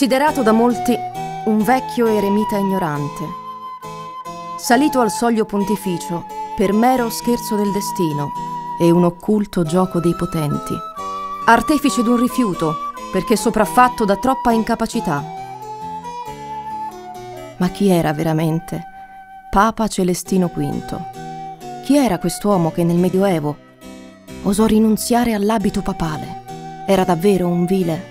Considerato da molti un vecchio eremita ignorante, salito al soglio pontificio per mero scherzo del destino e un occulto gioco dei potenti, artefice d'un rifiuto perché sopraffatto da troppa incapacità. Ma chi era veramente Papa Celestino V? Chi era quest'uomo che nel Medioevo osò rinunziare all'abito papale? Era davvero un vile?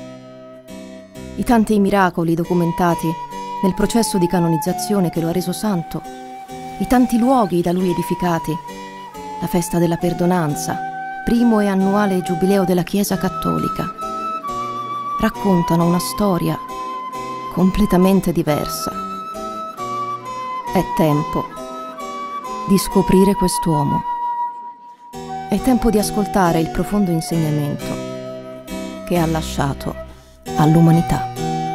I tanti miracoli documentati nel processo di canonizzazione che lo ha reso santo, i tanti luoghi da lui edificati, la festa della perdonanza, primo e annuale giubileo della Chiesa Cattolica, raccontano una storia completamente diversa. È tempo di scoprire quest'uomo. È tempo di ascoltare il profondo insegnamento che ha lasciato all'umanità.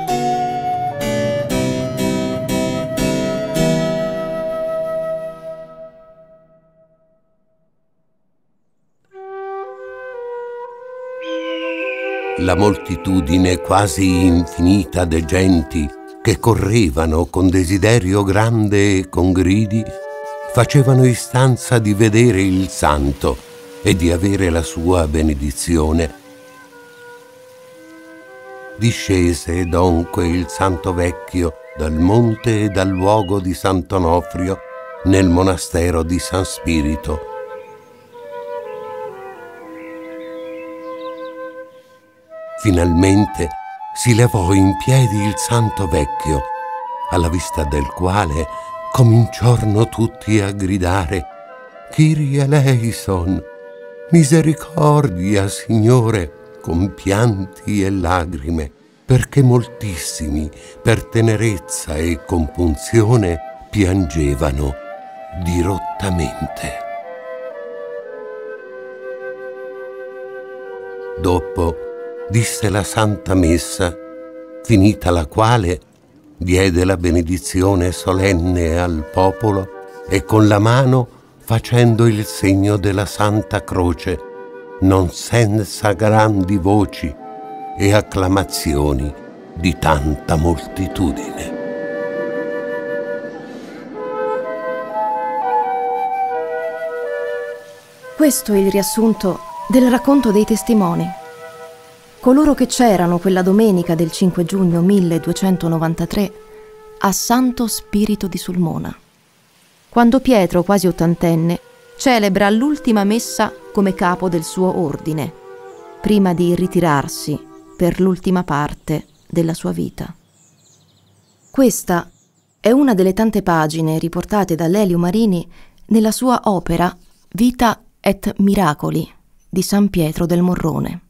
La moltitudine quasi infinita de genti che correvano con desiderio grande e con gridi facevano istanza di vedere il santo e di avere la sua benedizione. Discese donque il santo vecchio dal monte e dal luogo di Sant'Onofrio nel monastero di San Spirito. Finalmente si levò in piedi il santo vecchio, alla vista del quale cominciarono tutti a gridare: Kyrie eleison, misericordia, Signore, con pianti e lagrime, perché moltissimi, per tenerezza e compunzione, piangevano dirottamente. Dopo disse la Santa Messa, finita la quale diede la benedizione solenne al popolo e con la mano, facendo il segno della Santa Croce, non senza grandi voci e acclamazioni di tanta moltitudine. Questo è il riassunto del racconto dei testimoni. Coloro che c'erano quella domenica del 5 giugno 1293 a Santo Spirito di Sulmona, quando Pietro, quasi ottantenne, celebra l'ultima messa come capo del suo ordine, prima di ritirarsi per l'ultima parte della sua vita. Questa è una delle tante pagine riportate da Lelio Marini nella sua opera Vita et Miracoli di San Pietro del Morrone.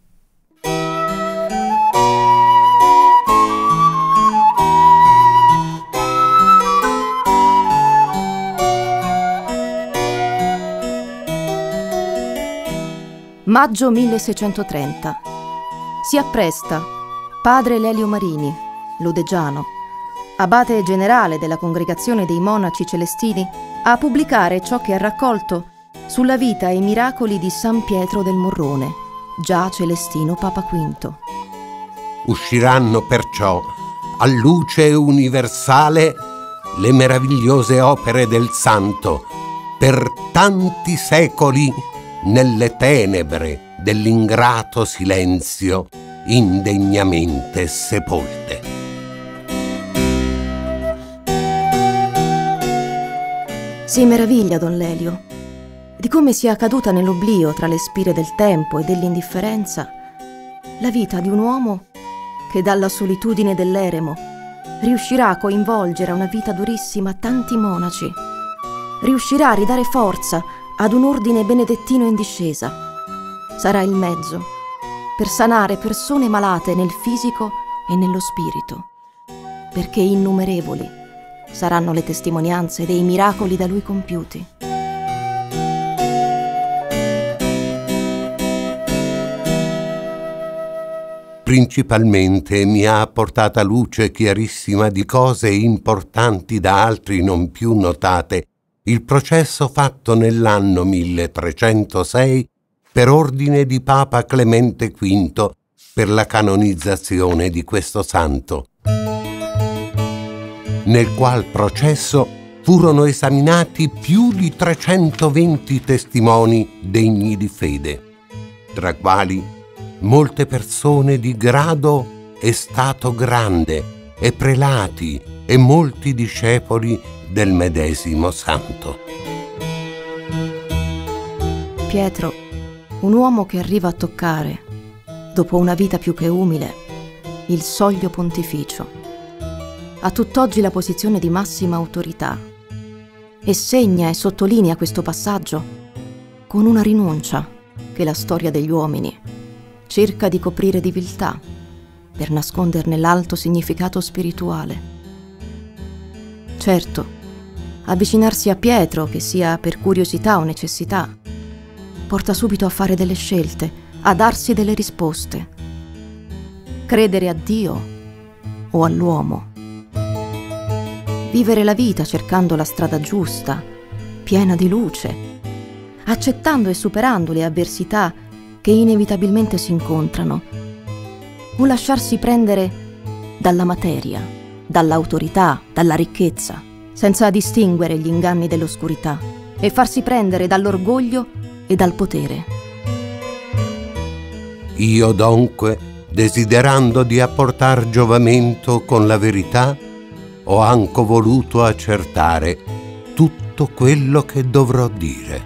Maggio 1630. Si appresta padre Lelio Marini, lodeggiano, abate generale della Congregazione dei Monaci Celestini, a pubblicare ciò che ha raccolto sulla vita e i miracoli di San Pietro del Morrone, già Celestino Papa V. Usciranno perciò a luce universale le meravigliose opere del Santo per tanti secoli nelle tenebre dell'ingrato silenzio indegnamente sepolte. Si meraviglia Don Lelio di come sia caduta nell'oblio tra le spire del tempo e dell'indifferenza la vita di un uomo che dalla solitudine dell'eremo riuscirà a coinvolgere a una vita durissima tanti monaci, riuscirà a ridare forza ad un ordine benedettino in discesa. Sarà il mezzo per sanare persone malate nel fisico e nello spirito, perché innumerevoli saranno le testimonianze dei miracoli da lui compiuti. Principalmente mi ha portata luce chiarissima di cose importanti da altri non più notate il processo fatto nell'anno 1306 per ordine di Papa Clemente V per la canonizzazione di questo santo, nel qual processo furono esaminati più di 320 testimoni degni di fede, tra quali molte persone di grado e stato grande e prelati e molti discepoli del medesimo santo. Pietro, un uomo che arriva a toccare, dopo una vita più che umile, il soglio pontificio. Ha tutt'oggi la posizione di massima autorità e segna e sottolinea questo passaggio con una rinuncia che la storia degli uomini cerca di coprire di viltà per nasconderne l'alto significato spirituale. Certo, avvicinarsi a Pietro, che sia per curiosità o necessità, porta subito a fare delle scelte, a darsi delle risposte. Credere a Dio o all'uomo. Vivere la vita cercando la strada giusta, piena di luce, accettando e superando le avversità che inevitabilmente si incontrano, o lasciarsi prendere dalla materia, dall'autorità, dalla ricchezza, senza distinguere gli inganni dell'oscurità, e farsi prendere dall'orgoglio e dal potere. Io dunque, desiderando di apportar giovamento con la verità, ho anche voluto accertare tutto quello che dovrò dire.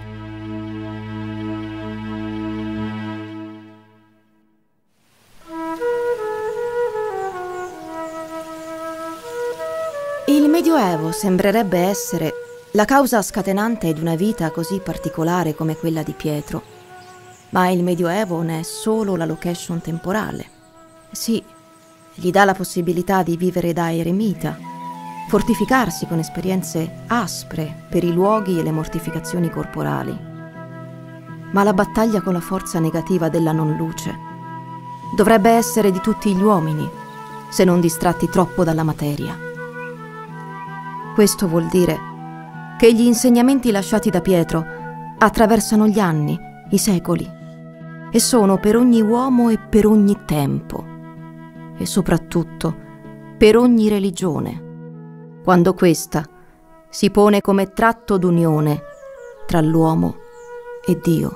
Il Medioevo sembrerebbe essere la causa scatenante di una vita così particolare come quella di Pietro. Ma il Medioevo ne è solo la location temporale. Sì, gli dà la possibilità di vivere da eremita, fortificarsi con esperienze aspre per i luoghi e le mortificazioni corporali. Ma la battaglia con la forza negativa della non luce dovrebbe essere di tutti gli uomini, se non distratti troppo dalla materia. Questo vuol dire che gli insegnamenti lasciati da Pietro attraversano gli anni, i secoli, e sono per ogni uomo e per ogni tempo, e soprattutto per ogni religione, quando questa si pone come tratto d'unione tra l'uomo e Dio.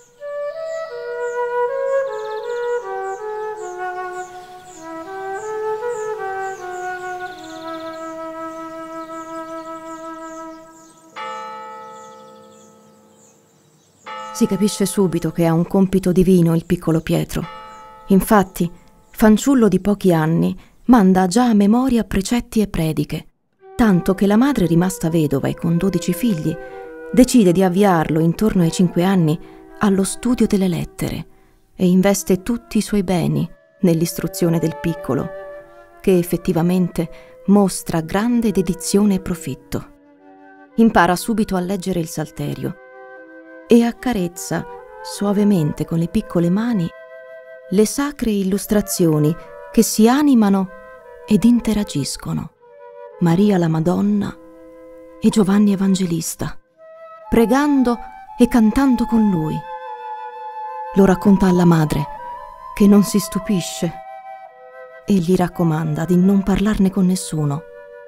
Si capisce subito che ha un compito divino il piccolo Pietro. Infatti, fanciullo di pochi anni, manda già a memoria precetti e prediche, tanto che la madre, rimasta vedova e con 12 figli, decide di avviarlo intorno ai 5 anni allo studio delle lettere e investe tutti i suoi beni nell'istruzione del piccolo, che effettivamente mostra grande dedizione e profitto. Impara subito a leggere il Salterio e accarezza suavemente con le piccole mani le sacre illustrazioni che si animano ed interagiscono. Maria la Madonna e Giovanni Evangelista, pregando e cantando con lui. Lo racconta alla madre, che non si stupisce, e gli raccomanda di non parlarne con nessuno.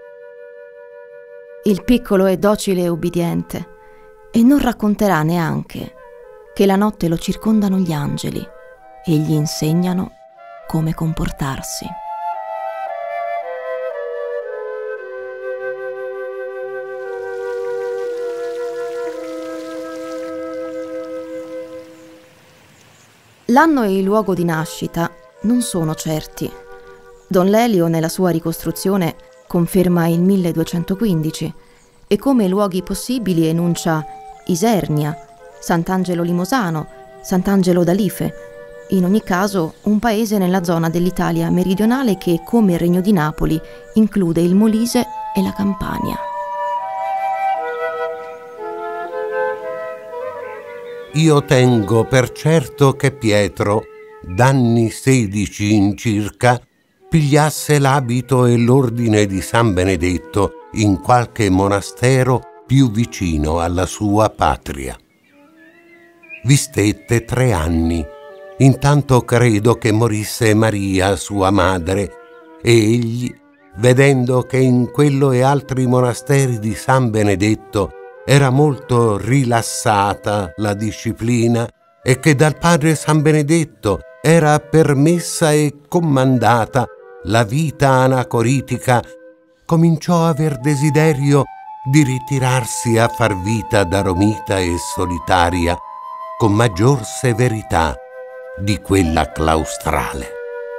Il piccolo è docile e ubbidiente, e non racconterà neanche che la notte lo circondano gli angeli e gli insegnano come comportarsi. L'anno e il luogo di nascita non sono certi. Don Lelio, nella sua ricostruzione, conferma il 1215 e come luoghi possibili enuncia Isernia, Sant'Angelo Limosano, Sant'Angelo d'Alife, in ogni caso un paese nella zona dell'Italia meridionale che, come il Regno di Napoli, include il Molise e la Campania. Io tengo per certo che Pietro, d'anni 16 in circa, pigliasse l'abito e l'ordine di San Benedetto in qualche monastero più vicino alla sua patria. Vi stette 3 anni Intanto credo che morisse Maria, sua madre, e egli, vedendo che in quello e altri monasteri di San Benedetto era molto rilassata la disciplina e che dal padre San Benedetto era permessa e comandata la vita anacoritica, cominciò a aver desiderio di ritirarsi a far vita daromita e solitaria con maggior severità di quella claustrale.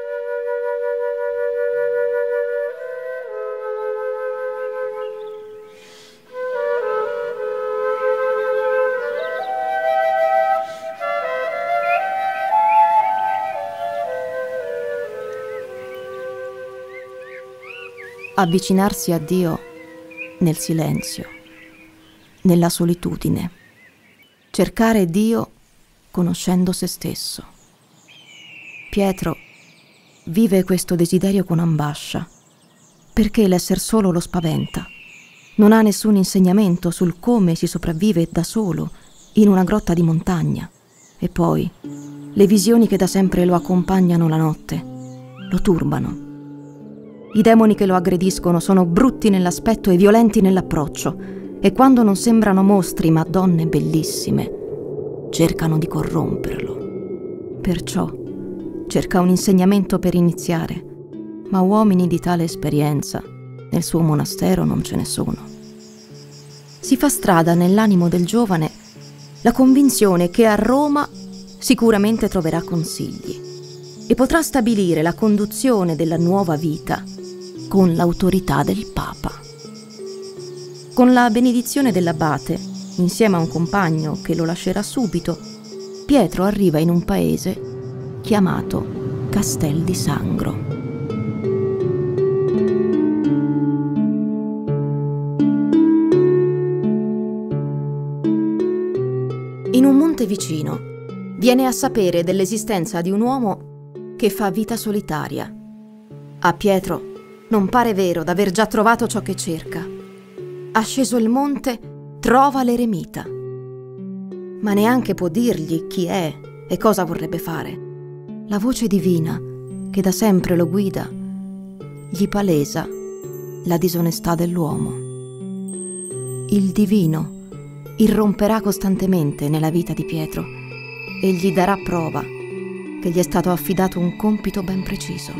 Avvicinarsi a Dio nel silenzio, nella solitudine, cercare Dio conoscendo se stesso. Pietro vive questo desiderio con ambascia, perché l'esser solo lo spaventa. Non ha nessun insegnamento sul come si sopravvive da solo in una grotta di montagna. E poi le visioni che da sempre lo accompagnano la notte lo turbano. I demoni che lo aggrediscono sono brutti nell'aspetto e violenti nell'approccio, e quando non sembrano mostri ma donne bellissime, cercano di corromperlo. Perciò cerca un insegnamento per iniziare, ma uomini di tale esperienza nel suo monastero non ce ne sono. Si fa strada nell'animo del giovane la convinzione che a Roma sicuramente troverà consigli e potrà stabilire la conduzione della nuova vita con l'autorità del Papa. Con la benedizione dell'abate, insieme a un compagno che lo lascerà subito, Pietro arriva in un paese chiamato Castel di Sangro. In un monte vicino viene a sapere dell'esistenza di un uomo che fa vita solitaria. A Pietro non pare vero d'aver già trovato ciò che cerca. Asceso il monte, trova l'eremita, ma neanche può dirgli chi è e cosa vorrebbe fare. La voce divina, che da sempre lo guida, gli palesa la disonestà dell'uomo. Il divino irromperà costantemente nella vita di Pietro e gli darà prova che gli è stato affidato un compito ben preciso.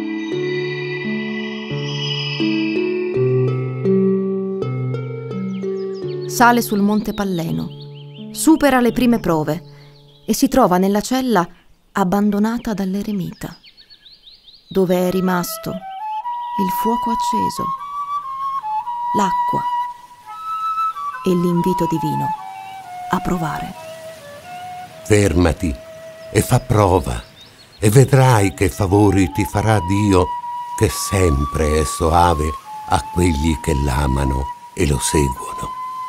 Sale sul Monte Palleno, supera le prime prove e si trova nella cella abbandonata dall'eremita, dove è rimasto il fuoco acceso, l'acqua e l'invito divino a provare. Fermati e fa prova e vedrai che favori ti farà Dio, che sempre è soave a quelli che l'amano e lo seguono.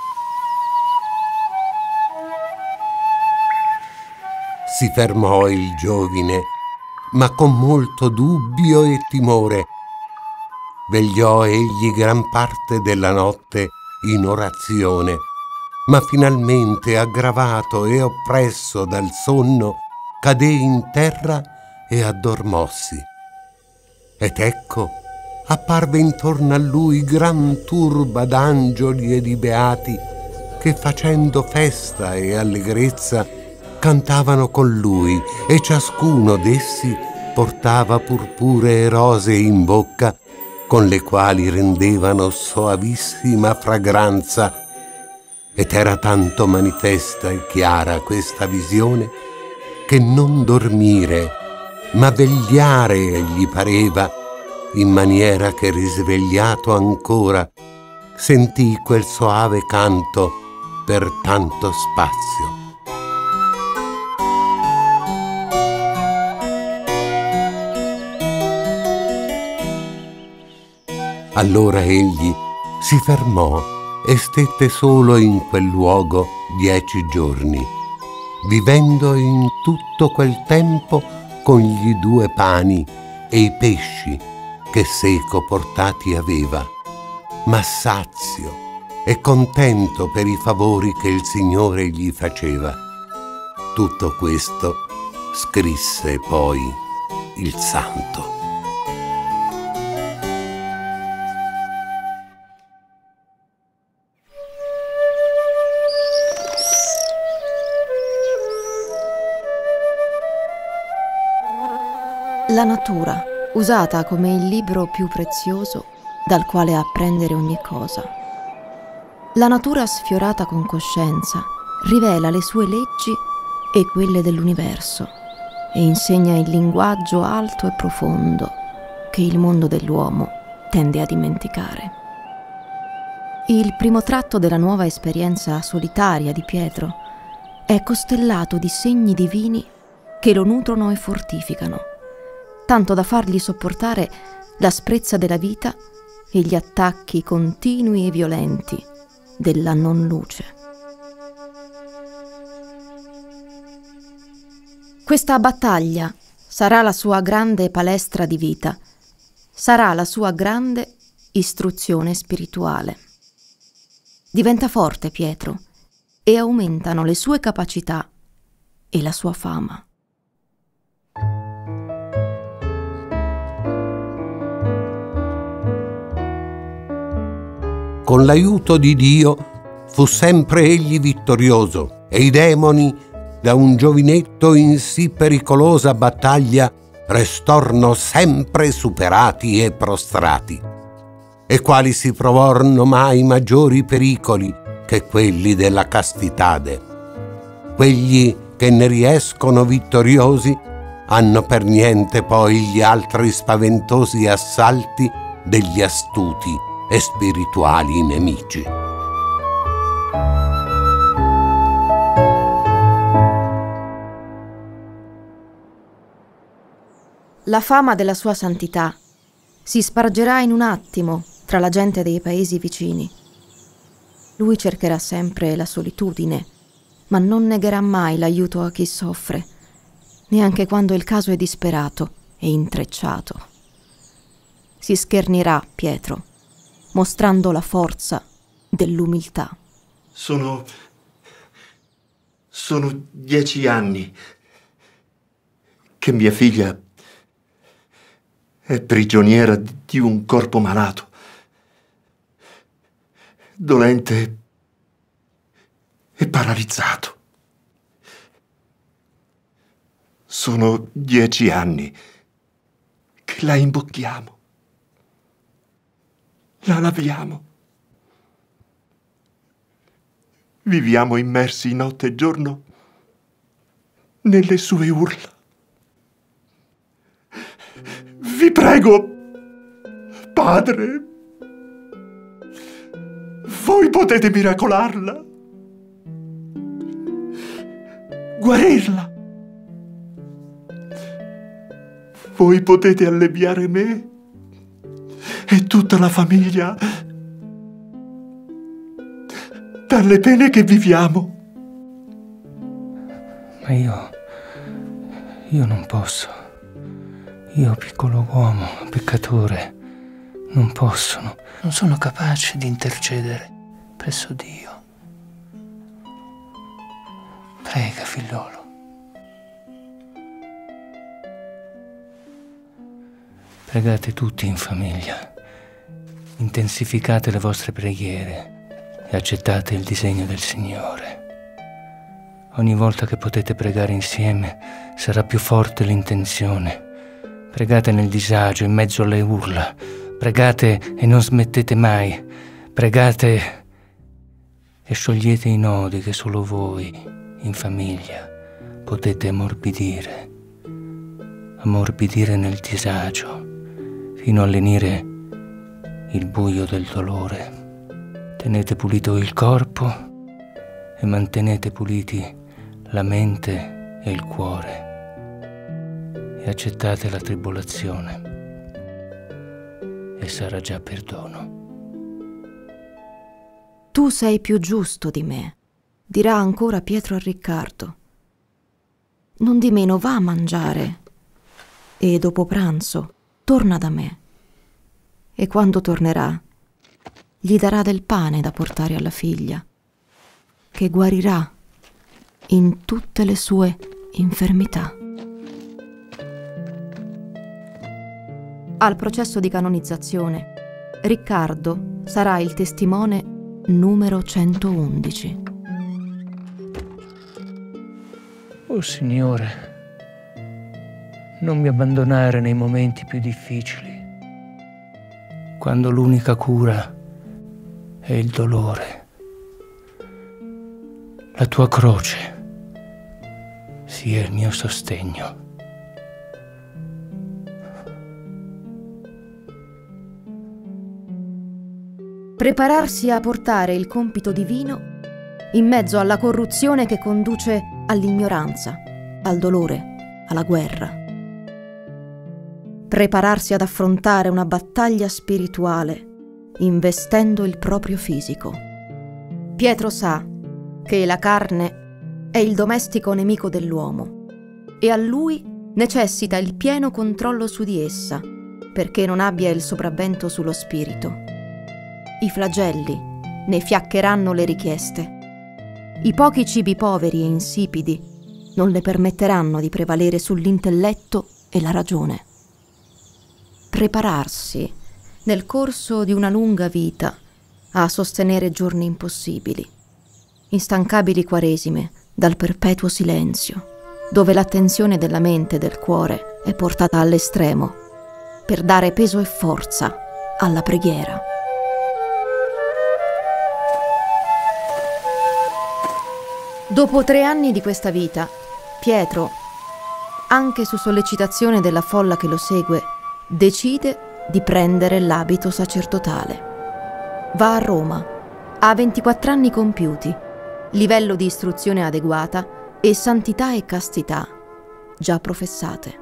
Si fermò il giovine, ma con molto dubbio e timore. Vegliò egli gran parte della notte in orazione, ma finalmente, aggravato e oppresso dal sonno, cadé in terra e addormossi. Ed ecco, apparve intorno a lui gran turba d'angioli e di beati che, facendo festa e allegrezza, cantavano con lui, e ciascuno d'essi portava purpuree rosee in bocca, con le quali rendevano soavissima fragranza. Ed era tanto manifesta e chiara questa visione che non dormire, ma vegliare gli pareva, in maniera che, risvegliato ancora, sentì quel soave canto per tanto spazio. Allora egli si fermò e stette solo in quel luogo 10 giorni, vivendo in tutto quel tempo con gli 2 pani e i pesci che seco portati aveva, ma sazio e contento per i favori che il Signore gli faceva. Tutto questo scrisse poi il santo. La natura, usata come il libro più prezioso dal quale apprendere ogni cosa. La natura sfiorata con coscienza rivela le sue leggi e quelle dell'universo e insegna il linguaggio alto e profondo che il mondo dell'uomo tende a dimenticare. Il primo tratto della nuova esperienza solitaria di Pietro è costellato di segni divini che lo nutrono e fortificano, tanto da fargli sopportare l'asprezza della vita e gli attacchi continui e violenti della non luce. Questa battaglia sarà la sua grande palestra di vita, sarà la sua grande istruzione spirituale. Diventa forte Pietro e aumentano le sue capacità e la sua fama. Con l'aiuto di Dio fu sempre egli vittorioso e i demoni, da un giovinetto in sì pericolosa battaglia, restorno sempre superati e prostrati. E quali si provorno mai maggiori pericoli che quelli della castitade? Quegli che ne riescono vittoriosi hanno per niente poi gli altri spaventosi assalti degli astuti e spirituali nemici. La fama della sua santità si spargerà in un attimo tra la gente dei paesi vicini. Lui cercherà sempre la solitudine, ma non negherà mai l'aiuto a chi soffre, neanche quando il caso è disperato e intrecciato. Si schernirà Pietro, mostrando la forza dell'umiltà. Sono 10 anni che mia figlia è prigioniera di un corpo malato, dolente e paralizzato. Sono 10 anni che la imbocchiamo. La laviamo. Viviamo immersi notte e giorno nelle sue urla. Vi prego, Padre, voi potete miracolarla, guarirla. Voi potete alleviare me e tutta la famiglia dalle pene che viviamo. Ma io non posso. Io, piccolo uomo, peccatore, non posso, non sono capace di intercedere presso Dio. Prega, figliolo. Pregate tutti in famiglia. Intensificate le vostre preghiere e accettate il disegno del Signore. Ogni volta che potete pregare insieme sarà più forte l'intenzione. Pregate nel disagio, in mezzo alle urla. Pregate e non smettete mai. Pregate e sciogliete i nodi che solo voi, in famiglia, potete ammorbidire. Ammorbidire nel disagio, fino a lenire il buio del dolore. Tenete pulito il corpo e mantenete puliti la mente e il cuore. E accettate la tribolazione e sarà già perdono. Tu sei più giusto di me, dirà ancora Pietro a Riccardo. Non di meno va a mangiare e dopo pranzo torna da me. E quando tornerà, gli darà del pane da portare alla figlia, che guarirà in tutte le sue infermità. Al processo di canonizzazione, Riccardo sarà il testimone numero 111. Oh Signore, non mi abbandonare nei momenti più difficili, quando l'unica cura è il dolore. La tua croce sia il mio sostegno. Prepararsi a portare il compito divino in mezzo alla corruzione che conduce all'ignoranza, al dolore, alla guerra. Prepararsi ad affrontare una battaglia spirituale investendo il proprio fisico. Pietro sa che la carne è il domestico nemico dell'uomo e a lui necessita il pieno controllo su di essa perché non abbia il sopravvento sullo spirito. I flagelli ne fiaccheranno le richieste. I pochi cibi poveri e insipidi non le permetteranno di prevalere sull'intelletto e la ragione. Prepararsi nel corso di una lunga vita a sostenere giorni impossibili, instancabili quaresime dal perpetuo silenzio, dove l'attenzione della mente e del cuore è portata all'estremo, per dare peso e forza alla preghiera. Dopo 3 anni di questa vita, Pietro, anche su sollecitazione della folla che lo segue, decide di prendere l'abito sacerdotale. Va a Roma, ha 24 anni compiuti, livello di istruzione adeguata e santità e castità già professate.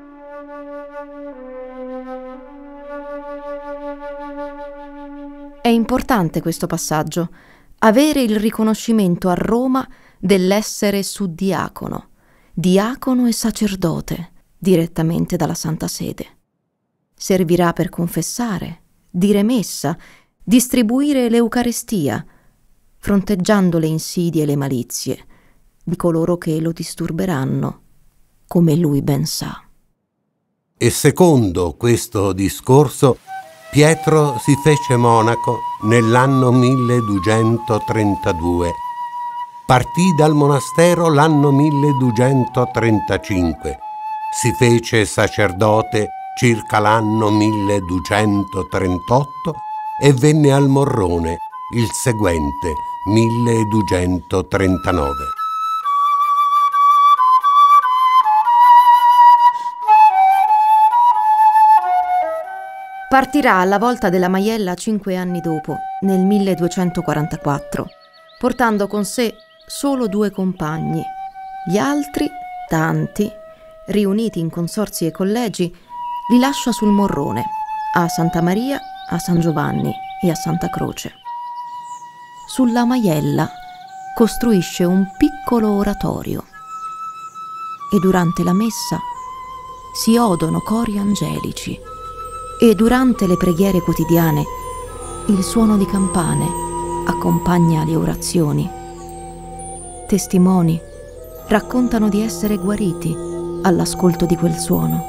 È importante questo passaggio, avere il riconoscimento a Roma dell'essere suddiacono, diacono e sacerdote, direttamente dalla Santa Sede. Servirà per confessare, dire messa, distribuire l'Eucaristia, fronteggiando le insidie e le malizie di coloro che lo disturberanno, come lui ben sa. E secondo questo discorso, Pietro si fece monaco nell'anno 1232. Partì dal monastero l'anno 1235. Si fece sacerdote circa l'anno 1238 e venne al Morrone il seguente 1239. Partirà alla volta della Maiella 5 anni dopo, nel 1244, portando con sé solo 2 compagni. Gli altri, tanti, riuniti in consorzi e collegi, li lascia sul Morrone, a Santa Maria, a San Giovanni e a Santa Croce. Sulla Maiella costruisce un piccolo oratorio e durante la messa si odono cori angelici e durante le preghiere quotidiane il suono di campane accompagna le orazioni. Testimoni raccontano di essere guariti all'ascolto di quel suono.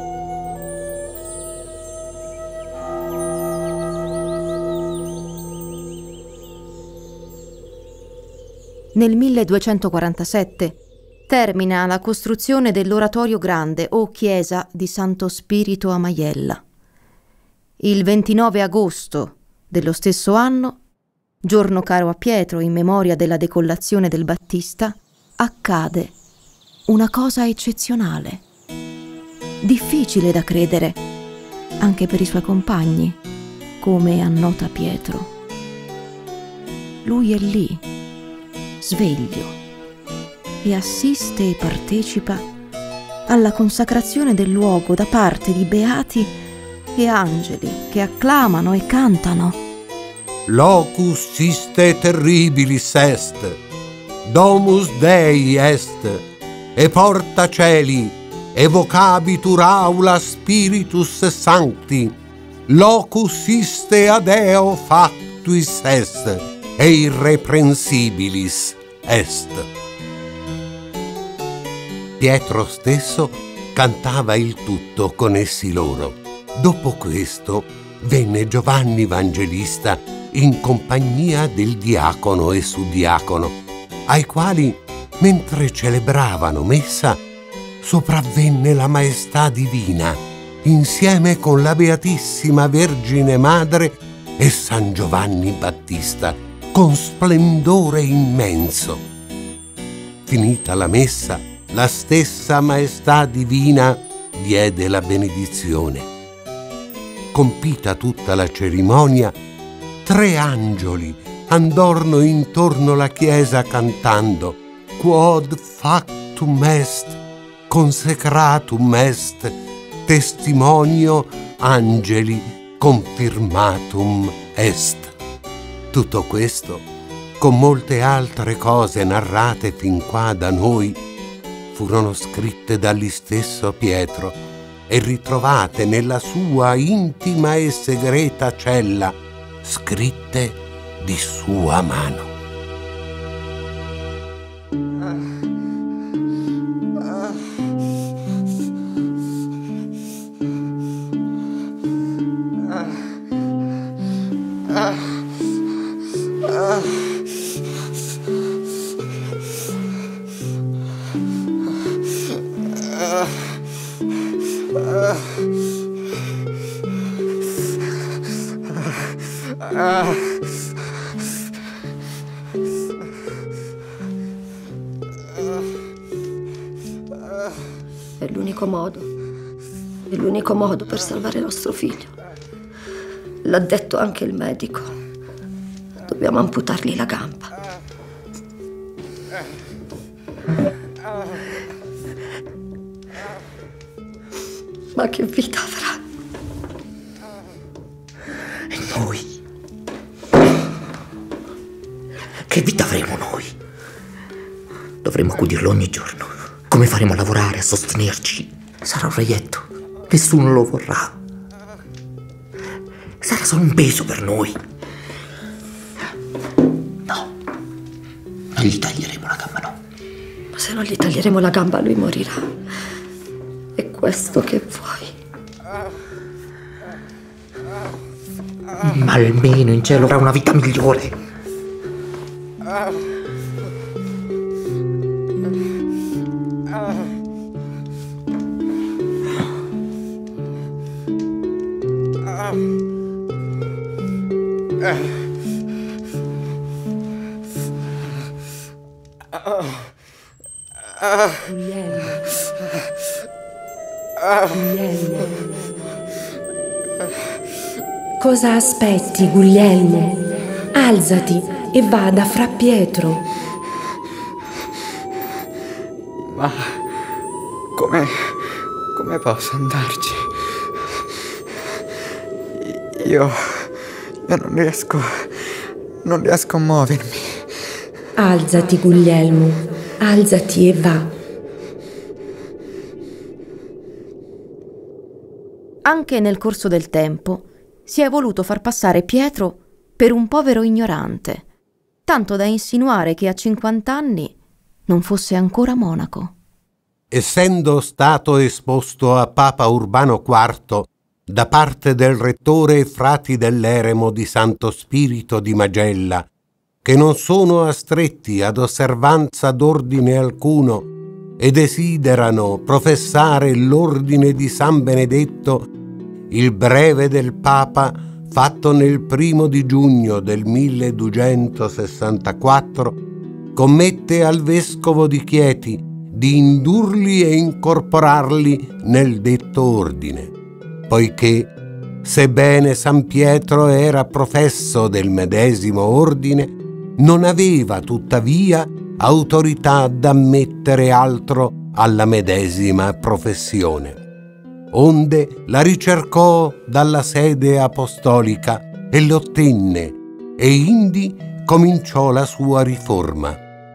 Nel 1247 termina la costruzione dell'Oratorio Grande o Chiesa di Santo Spirito a Maiella. Il 29 agosto dello stesso anno, giorno caro a Pietro in memoria della decollazione del Battista, accade una cosa eccezionale, difficile da credere, anche per i suoi compagni, come annota Pietro. Lui è lì, sveglio, e assiste e partecipa alla consacrazione del luogo da parte di beati e angeli che acclamano e cantano. Locus iste terribilis est, domus Dei est, e porta celi, evocabitur aula spiritus sancti, locus iste ad eo factuis est, e irreprensibilis est. Pietro stesso cantava il tutto con essi loro. Dopo questo venne Giovanni Evangelista in compagnia del diacono e suddiacono, ai quali, mentre celebravano messa, sopravvenne la Maestà Divina, insieme con la Beatissima Vergine Madre e San Giovanni Battista, con splendore immenso. Finita la messa, la stessa Maestà Divina diede la benedizione. Compita tutta la cerimonia, 3 angeli andorno intorno la chiesa cantando Quod factum est, consecratum est, testimonio angeli confirmatum est. Tutto questo, con molte altre cose narrate fin qua da noi, furono scritte dagli stesso Pietro e ritrovate nella sua intima e segreta cella, scritte di sua mano. È l'unico modo per salvare nostro figlio. L'ha detto anche il medico. Dobbiamo amputargli la gamba. Ma che vita avrà? E noi? Che vita avremo noi? Dovremo accudirlo ogni giorno. Come faremo a lavorare, a sostenerci? Sarà un reietto. Nessuno lo vorrà. Sarà solo un peso per noi. No. Non gli taglieremo la gamba, no. Ma se non gli taglieremo la gamba, lui morirà. È questo che vuoi. Ma almeno in cielo avrà una vita migliore. Guglielmo. Cosa aspetti, Guglielmo? Alzati e va da Fra Pietro. Ma come posso andarci? Io non riesco a muovermi. Alzati, Guglielmo, alzati e va. Anche nel corso del tempo si è voluto far passare Pietro per un povero ignorante, tanto da insinuare che a 50 anni non fosse ancora monaco. Essendo stato esposto a Papa Urbano IV da parte del rettore e frati dell'eremo di Santo Spirito di Magella, che non sono astretti ad osservanza d'ordine alcuno e desiderano professare l'ordine di San Benedetto, il breve del Papa, fatto nel 1 di giugno del 1264, commette al vescovo di Chieti di indurli e incorporarli nel detto ordine, poiché, sebbene San Pietro era professo del medesimo ordine, non aveva tuttavia autorità ad ammettere altro alla medesima professione. Onde la ricercò dalla sede apostolica e l'ottenne, e indi cominciò la sua riforma.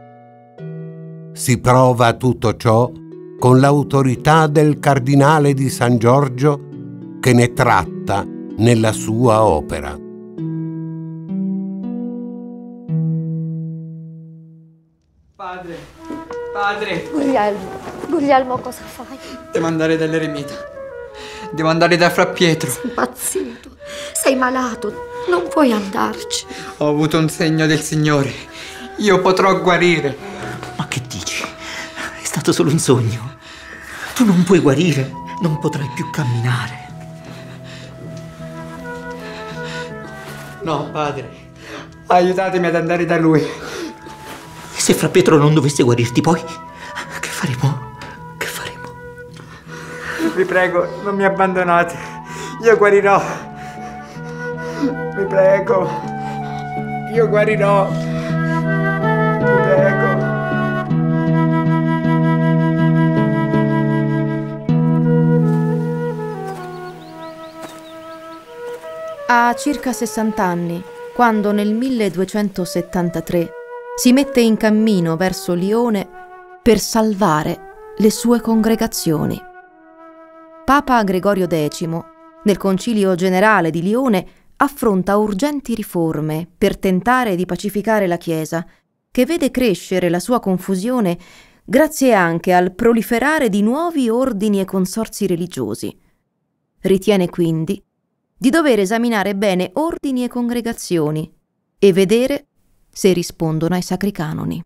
Si prova tutto ciò con l'autorità del cardinale di San Giorgio, che ne tratta nella sua opera. Padre! Guglielmo, cosa fai? Devo andare dall'eremita. Devo andare da Fra Pietro. Sei impazzito. Sei malato. Non puoi andarci. Ho avuto un segno del Signore. Io potrò guarire. Ma che dici? È stato solo un sogno. Tu non puoi guarire. Non potrai più camminare. No, padre. Aiutatemi ad andare da lui. E se Fra Pietro non dovesse guarirti poi? Che faremo? Che faremo? Vi prego, non mi abbandonate. Io guarirò. Vi prego. Io guarirò. Vi prego. Ha circa 60 anni, quando nel 1273 si mette in cammino verso Lione per salvare le sue congregazioni. Papa Gregorio X, nel Concilio Generale di Lione, affronta urgenti riforme per tentare di pacificare la Chiesa, che vede crescere la sua confusione grazie anche al proliferare di nuovi ordini e consorzi religiosi. Ritiene quindi di dover esaminare bene ordini e congregazioni e vedere se rispondono ai sacri canoni.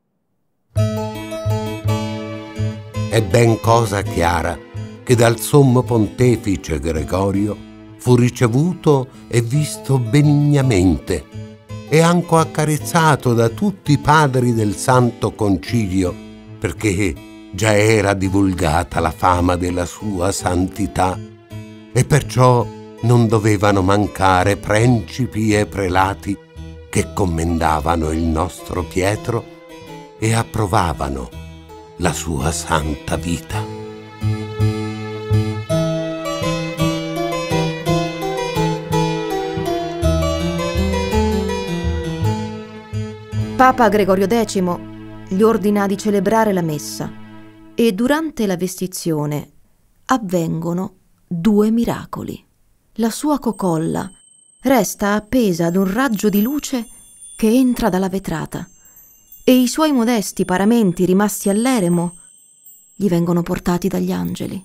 È ben cosa chiara che dal sommo pontefice Gregorio fu ricevuto e visto benignamente e anche accarezzato da tutti i padri del Santo Concilio, perché già era divulgata la fama della sua santità e perciò non dovevano mancare principi e prelati che commendavano il nostro Pietro e approvavano la sua santa vita. Papa Gregorio X gli ordina di celebrare la messa e durante la vestizione avvengono 2 miracoli. La sua cocolla resta appesa ad un raggio di luce che entra dalla vetrata e i suoi modesti paramenti rimasti all'eremo gli vengono portati dagli angeli.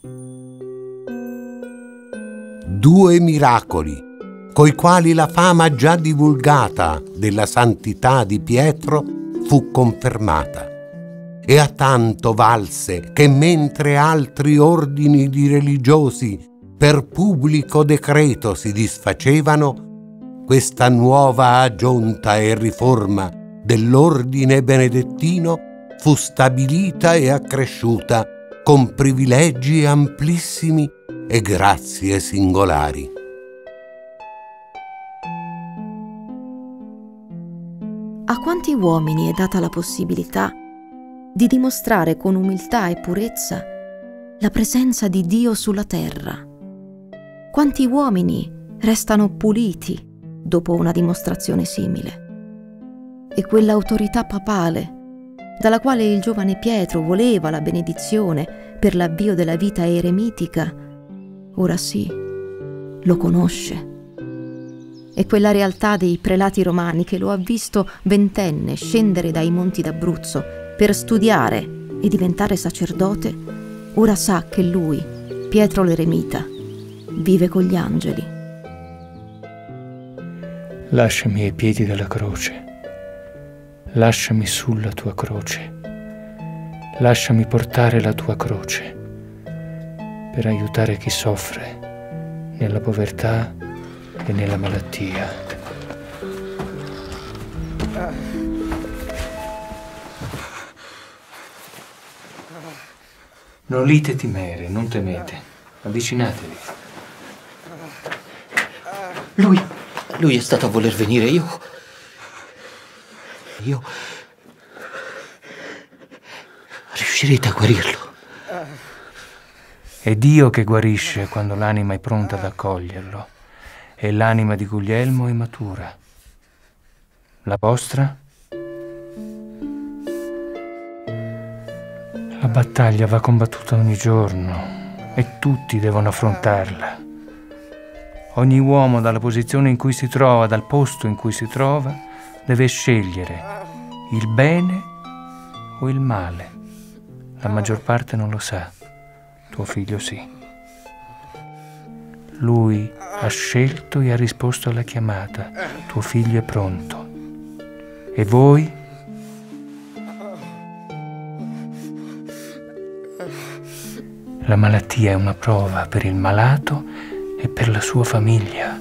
2 miracoli, coi quali la fama già divulgata della santità di Pietro fu confermata. E a tanto valse che mentre altri ordini di religiosi per pubblico decreto si disfacevano, questa nuova aggiunta e riforma dell'ordine benedettino fu stabilita e accresciuta con privilegi amplissimi e grazie singolari. A quanti uomini è data la possibilità di dimostrare con umiltà e purezza la presenza di Dio sulla terra? Quanti uomini restano puliti dopo una dimostrazione simile? E quell'autorità papale, dalla quale il giovane Pietro voleva la benedizione per l'avvio della vita eremitica, ora sì, lo conosce. E quella realtà dei prelati romani che lo ha visto ventenne scendere dai monti d'Abruzzo per studiare e diventare sacerdote, ora sa che lui, Pietro l'eremita, vive con gli angeli. Lasciami ai piedi della croce, lasciami sulla tua croce, lasciami portare la tua croce per aiutare chi soffre nella povertà e nella malattia. Non lite timere, non temete, avvicinatevi. Lui è stato a voler venire, io riuscirete a guarirlo. È Dio che guarisce quando l'anima è pronta ad accoglierlo. E l'anima di Guglielmo è matura. La vostra? La battaglia va combattuta ogni giorno e tutti devono affrontarla. Ogni uomo dalla posizione in cui si trova, dal posto in cui si trova, deve scegliere il bene o il male. La maggior parte non lo sa. Tuo figlio sì. Lui ha scelto e ha risposto alla chiamata. Tuo figlio è pronto. E voi? La malattia è una prova per il malato e per la sua famiglia.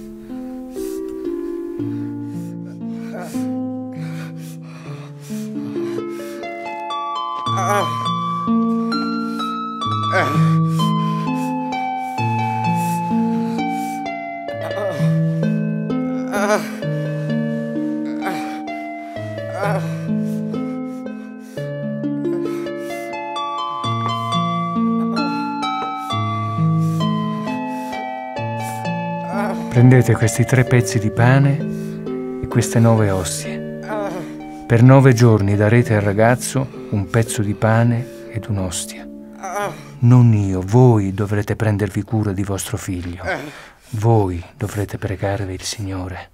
Prendete questi 3 pezzi di pane e queste 9 ostie. Per 9 giorni darete al ragazzo un pezzo di pane ed un'ostia. Non io, voi dovrete prendervi cura di vostro figlio. Voi dovrete pregare il Signore.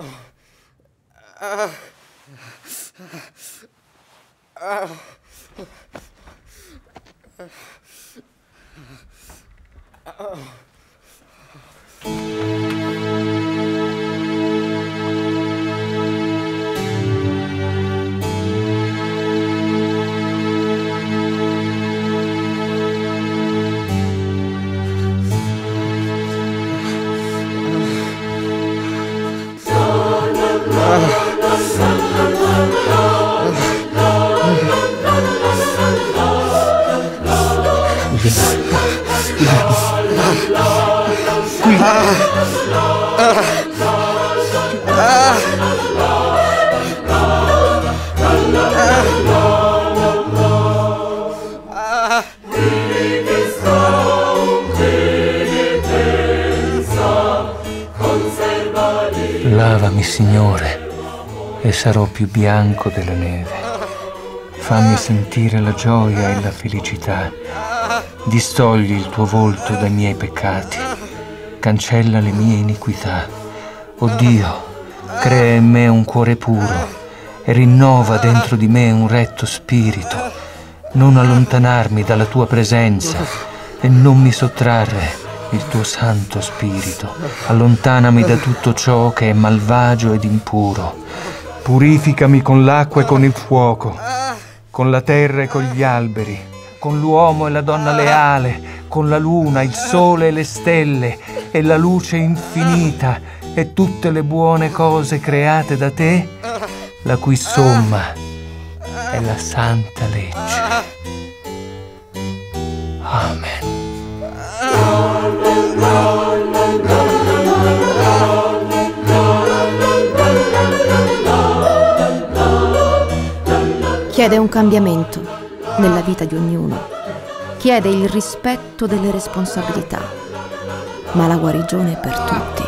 Lavami, Signore, e sarò più bianco della neve. Fammi sentire la gioia e la felicità. Distogli il tuo volto dai miei peccati. Cancella le mie iniquità. O Dio, crea in me un cuore puro e rinnova dentro di me un retto spirito. Non allontanarmi dalla tua presenza e non mi sottrarre il tuo Santo Spirito. Allontanami da tutto ciò che è malvagio ed impuro. Purificami con l'acqua e con il fuoco, con la terra e con gli alberi, con l'uomo e la donna leale, con la luna, il sole e le stelle, e la luce infinita, e tutte le buone cose create da te, la cui somma è la santa legge. Amen. Chiede un cambiamento nella vita di ognuno. Chiede il rispetto delle responsabilità, ma la guarigione è per tutti.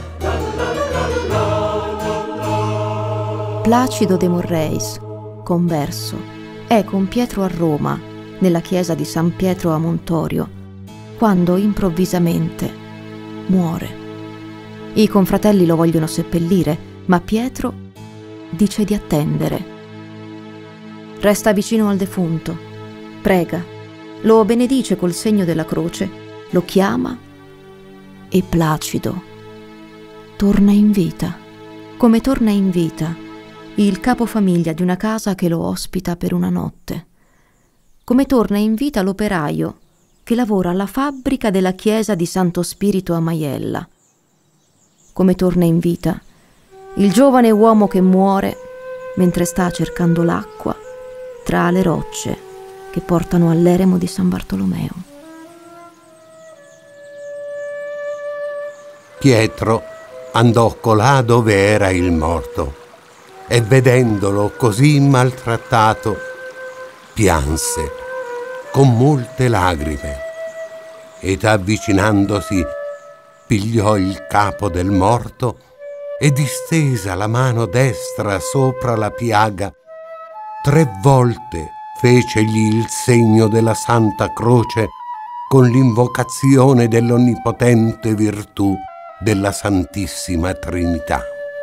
Placido de Morreis, converso, è con Pietro a Roma, nella chiesa di San Pietro a Montorio, quando improvvisamente muore. I confratelli lo vogliono seppellire, ma Pietro dice di attendere. Resta vicino al defunto, prega, lo benedice col segno della croce, lo chiama e Placido torna in vita, come torna in vita il capofamiglia di una casa che lo ospita per una notte, come torna in vita l'operaio che lavora alla fabbrica della chiesa di Santo Spirito a Maiella, come torna in vita il giovane uomo che muore mentre sta cercando l'acqua tra le rocce che portano all'eremo di San Bartolomeo. Pietro andò colà dove era il morto e vedendolo così maltrattato pianse con molte lagrime ed avvicinandosi pigliò il capo del morto e distesa la mano destra sopra la piaga 3 volte fecegli il segno della Santa Croce con l'invocazione dell'onnipotente virtù della Santissima Trinità.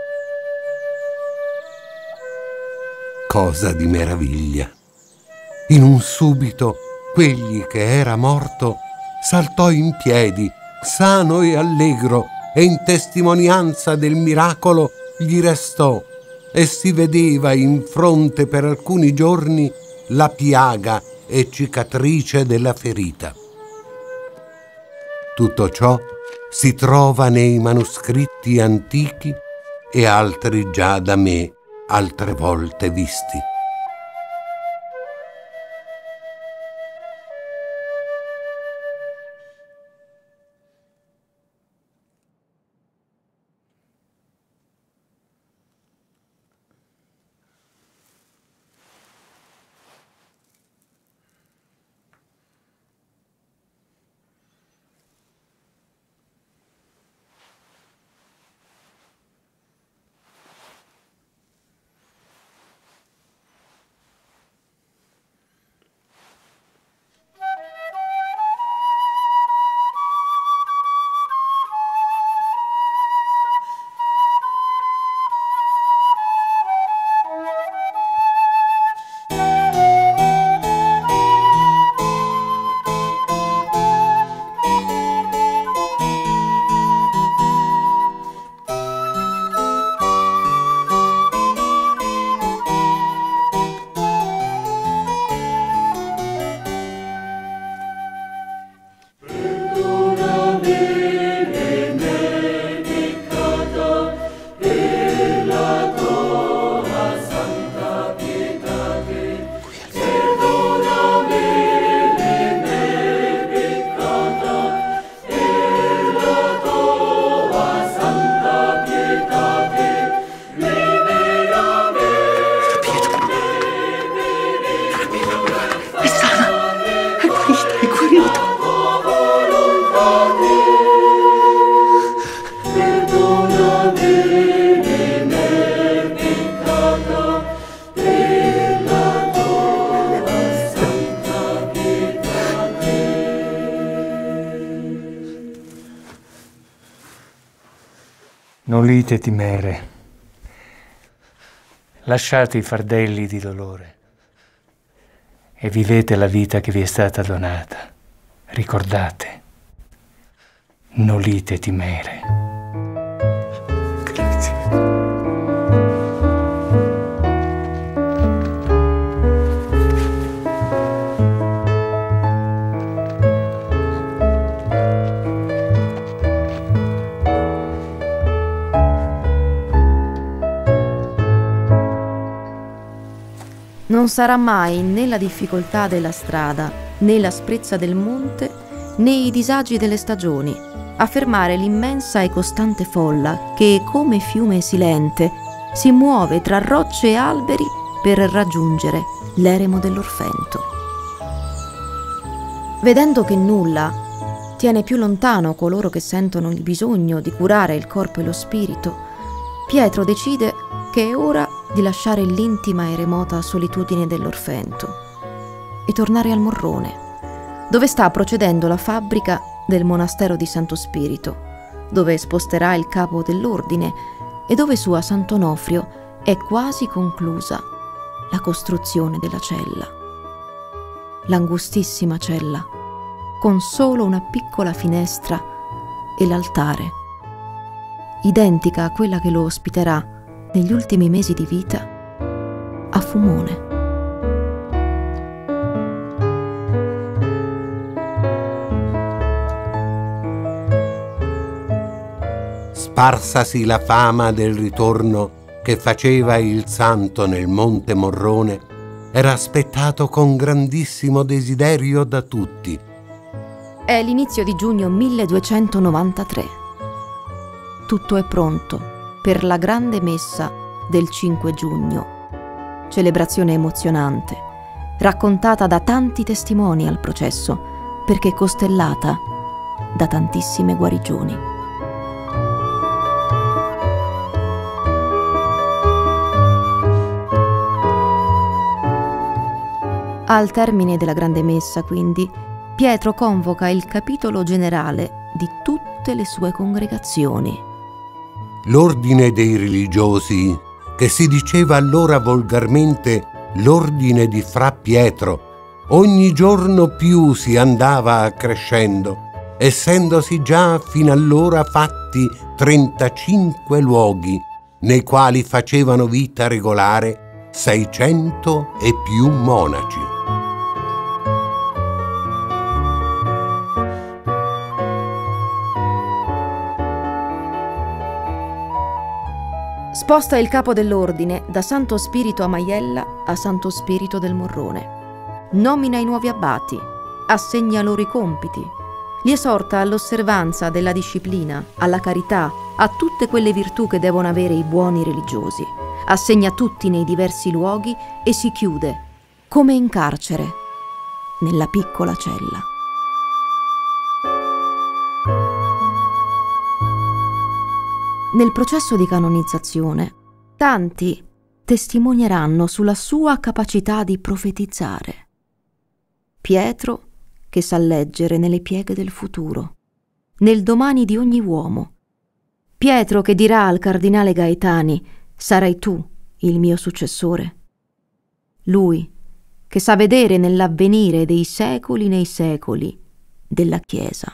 Cosa di meraviglia! In un subito, quegli che era morto saltò in piedi sano e allegro, e in testimonianza del miracolo gli restò e si vedeva in fronte per alcuni giorni la piaga e cicatrice della ferita. Tutto ciò si trova nei manoscritti antichi e altri già da me altre volte visti. Nolite timere, lasciate i fardelli di dolore e vivete la vita che vi è stata donata. Ricordate, nolite timere. Grazie. Non sarà mai né la difficoltà della strada, né l'asprezza del monte, né i disagi delle stagioni a fermare l'immensa e costante folla che, come fiume silente, si muove tra rocce e alberi per raggiungere l'eremo dell'Orfento. Vedendo che nulla tiene più lontano coloro che sentono il bisogno di curare il corpo e lo spirito, Pietro decide che è ora di lasciare l'intima e remota solitudine dell'Orfento e tornare al Morrone, dove sta procedendo la fabbrica del monastero di Santo Spirito, dove sposterà il capo dell'ordine e dove su a Sant'Onofrio è quasi conclusa la costruzione della cella. L'angustissima cella, con solo una piccola finestra e l'altare, identica a quella che lo ospiterà negli ultimi mesi di vita a Fumone. Sparsasi la fama del ritorno che faceva il santo nel Monte Morrone, era aspettato con grandissimo desiderio da tutti. È l'inizio di giugno 1293. Tutto è pronto per la grande messa del 5 giugno, celebrazione emozionante, raccontata da tanti testimoni al processo, perché costellata da tantissime guarigioni. Al termine della grande messa, quindi, Pietro convoca il capitolo generale di tutte le sue congregazioni. L'ordine dei religiosi, che si diceva allora volgarmente l'ordine di Fra Pietro, ogni giorno più si andava accrescendo essendosi già fin allora fatti 35 luoghi nei quali facevano vita regolare 600 e più monaci. Sposta il capo dell'ordine da Santo Spirito a Maiella a Santo Spirito del Morrone. Nomina i nuovi abbati, assegna loro i compiti, li esorta all'osservanza della disciplina, alla carità, a tutte quelle virtù che devono avere i buoni religiosi. Assegna tutti nei diversi luoghi e si chiude, come in carcere, nella piccola cella. Nel processo di canonizzazione, tanti testimonieranno sulla sua capacità di profetizzare. Pietro, che sa leggere nelle pieghe del futuro, nel domani di ogni uomo. Pietro che dirà al cardinale Gaetani: sarai tu il mio successore. Lui che sa vedere nell'avvenire dei secoli nei secoli della Chiesa.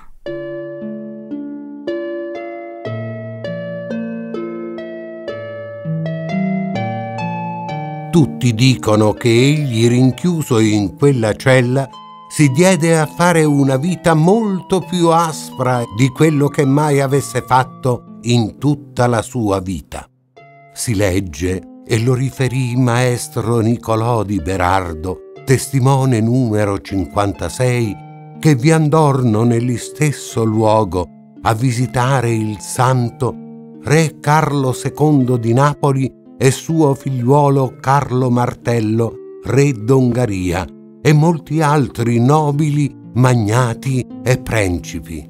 Tutti dicono che egli, rinchiuso in quella cella, si diede a fare una vita molto più aspra di quello che mai avesse fatto in tutta la sua vita. Si legge, e lo riferì maestro Nicolò di Berardo, testimone numero 56, che vi andorno negli stesso luogo a visitare il santo re Carlo II di Napoli e suo figliuolo Carlo Martello, re d'Ungheria, e molti altri nobili, magnati e principi.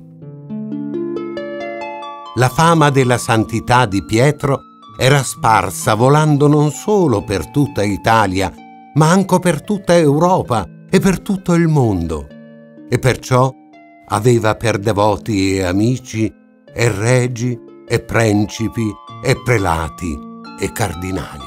La fama della santità di Pietro era sparsa volando non solo per tutta Italia, ma anche per tutta Europa e per tutto il mondo, e perciò aveva per devoti e amici e regi e principi e prelati e cardinali.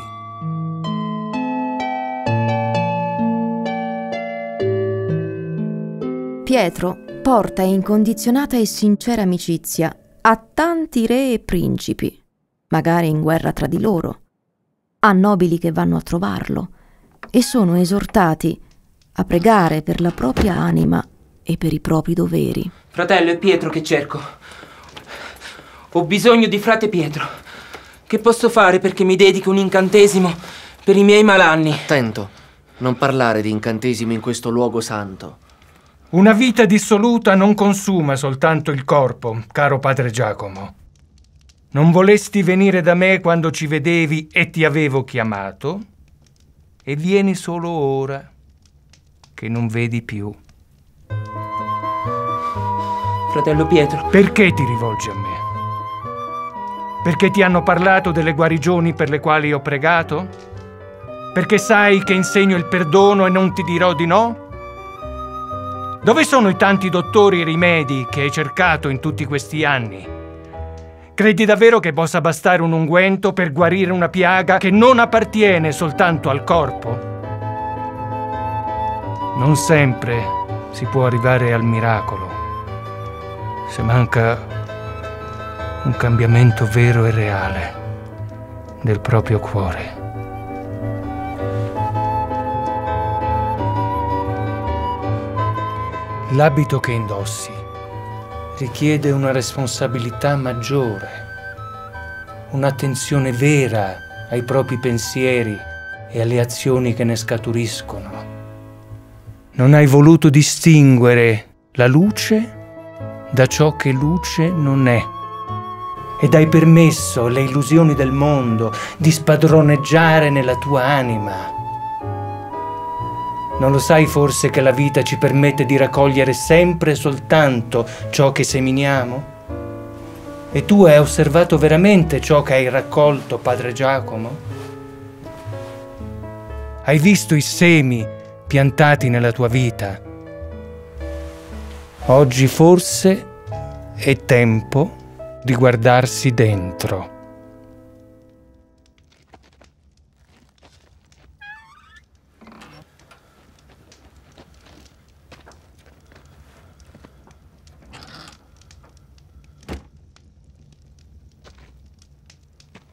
Pietro porta incondizionata e sincera amicizia a tanti re e principi, magari in guerra tra di loro, a nobili che vanno a trovarlo e sono esortati a pregare per la propria anima e per i propri doveri. Fratello, è Pietro che cerco. Ho bisogno di frate Pietro. Che posso fare perché mi dedichi un incantesimo per i miei malanni? Attento, non parlare di incantesimi in questo luogo santo. Una vita dissoluta non consuma soltanto il corpo, caro padre Giacomo. Non volesti venire da me quando ci vedevi e ti avevo chiamato, e vieni solo ora che non vedi più. Fratello Pietro. Perché ti rivolgi a me? Perché ti hanno parlato delle guarigioni per le quali ho pregato? Perché sai che insegno il perdono e non ti dirò di no? Dove sono i tanti dottori e rimedi che hai cercato in tutti questi anni? Credi davvero che possa bastare un unguento per guarire una piaga che non appartiene soltanto al corpo? Non sempre si può arrivare al miracolo, se manca un cambiamento vero e reale del proprio cuore. L'abito che indossi richiede una responsabilità maggiore, un'attenzione vera ai propri pensieri e alle azioni che ne scaturiscono. Non hai voluto distinguere la luce da ciò che luce non è. Ed hai permesso alle illusioni del mondo di spadroneggiare nella tua anima. Non lo sai forse che la vita ci permette di raccogliere sempre e soltanto ciò che seminiamo? E tu hai osservato veramente ciò che hai raccolto, padre Giacomo? Hai visto i semi piantati nella tua vita? Oggi forse è tempo di guardarsi dentro.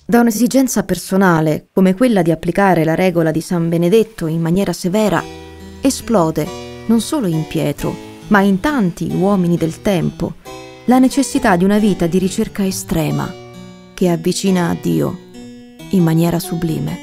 Da un'esigenza personale, come quella di applicare la regola di San Benedetto in maniera severa, esplode, non solo in Pietro, ma in tanti uomini del tempo, la necessità di una vita di ricerca estrema che avvicina a Dio in maniera sublime.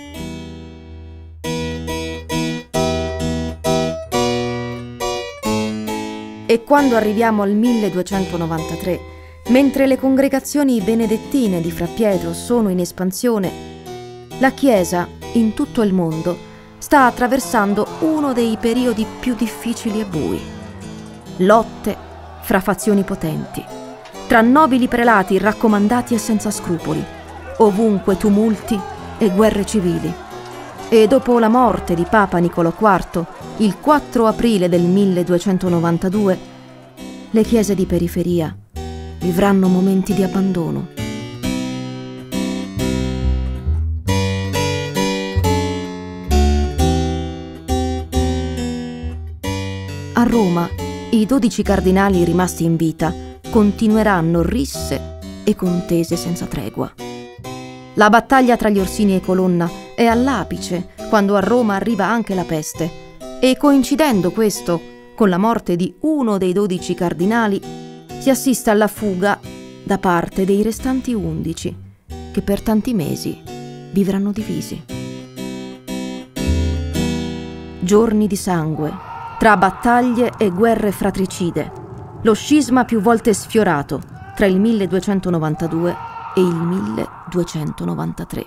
E quando arriviamo al 1293, mentre le congregazioni benedettine di Fra Pietro sono in espansione, la Chiesa in tutto il mondo sta attraversando uno dei periodi più difficili e bui. Lotte fra fazioni potenti, tra nobili prelati raccomandati e senza scrupoli, ovunque tumulti e guerre civili. E dopo la morte di Papa Niccolò IV, il 4 aprile del 1292, le chiese di periferia vivranno momenti di abbandono. A Roma, i 12 cardinali rimasti in vita continueranno risse e contese senza tregua. La battaglia tra gli Orsini e Colonna è all'apice quando a Roma arriva anche la peste e, coincidendo questo con la morte di uno dei 12 cardinali, si assiste alla fuga da parte dei restanti 11, che per tanti mesi vivranno divisi. Giorni di sangue, tra battaglie e guerre fratricide, lo scisma più volte sfiorato tra il 1292 e il 1293.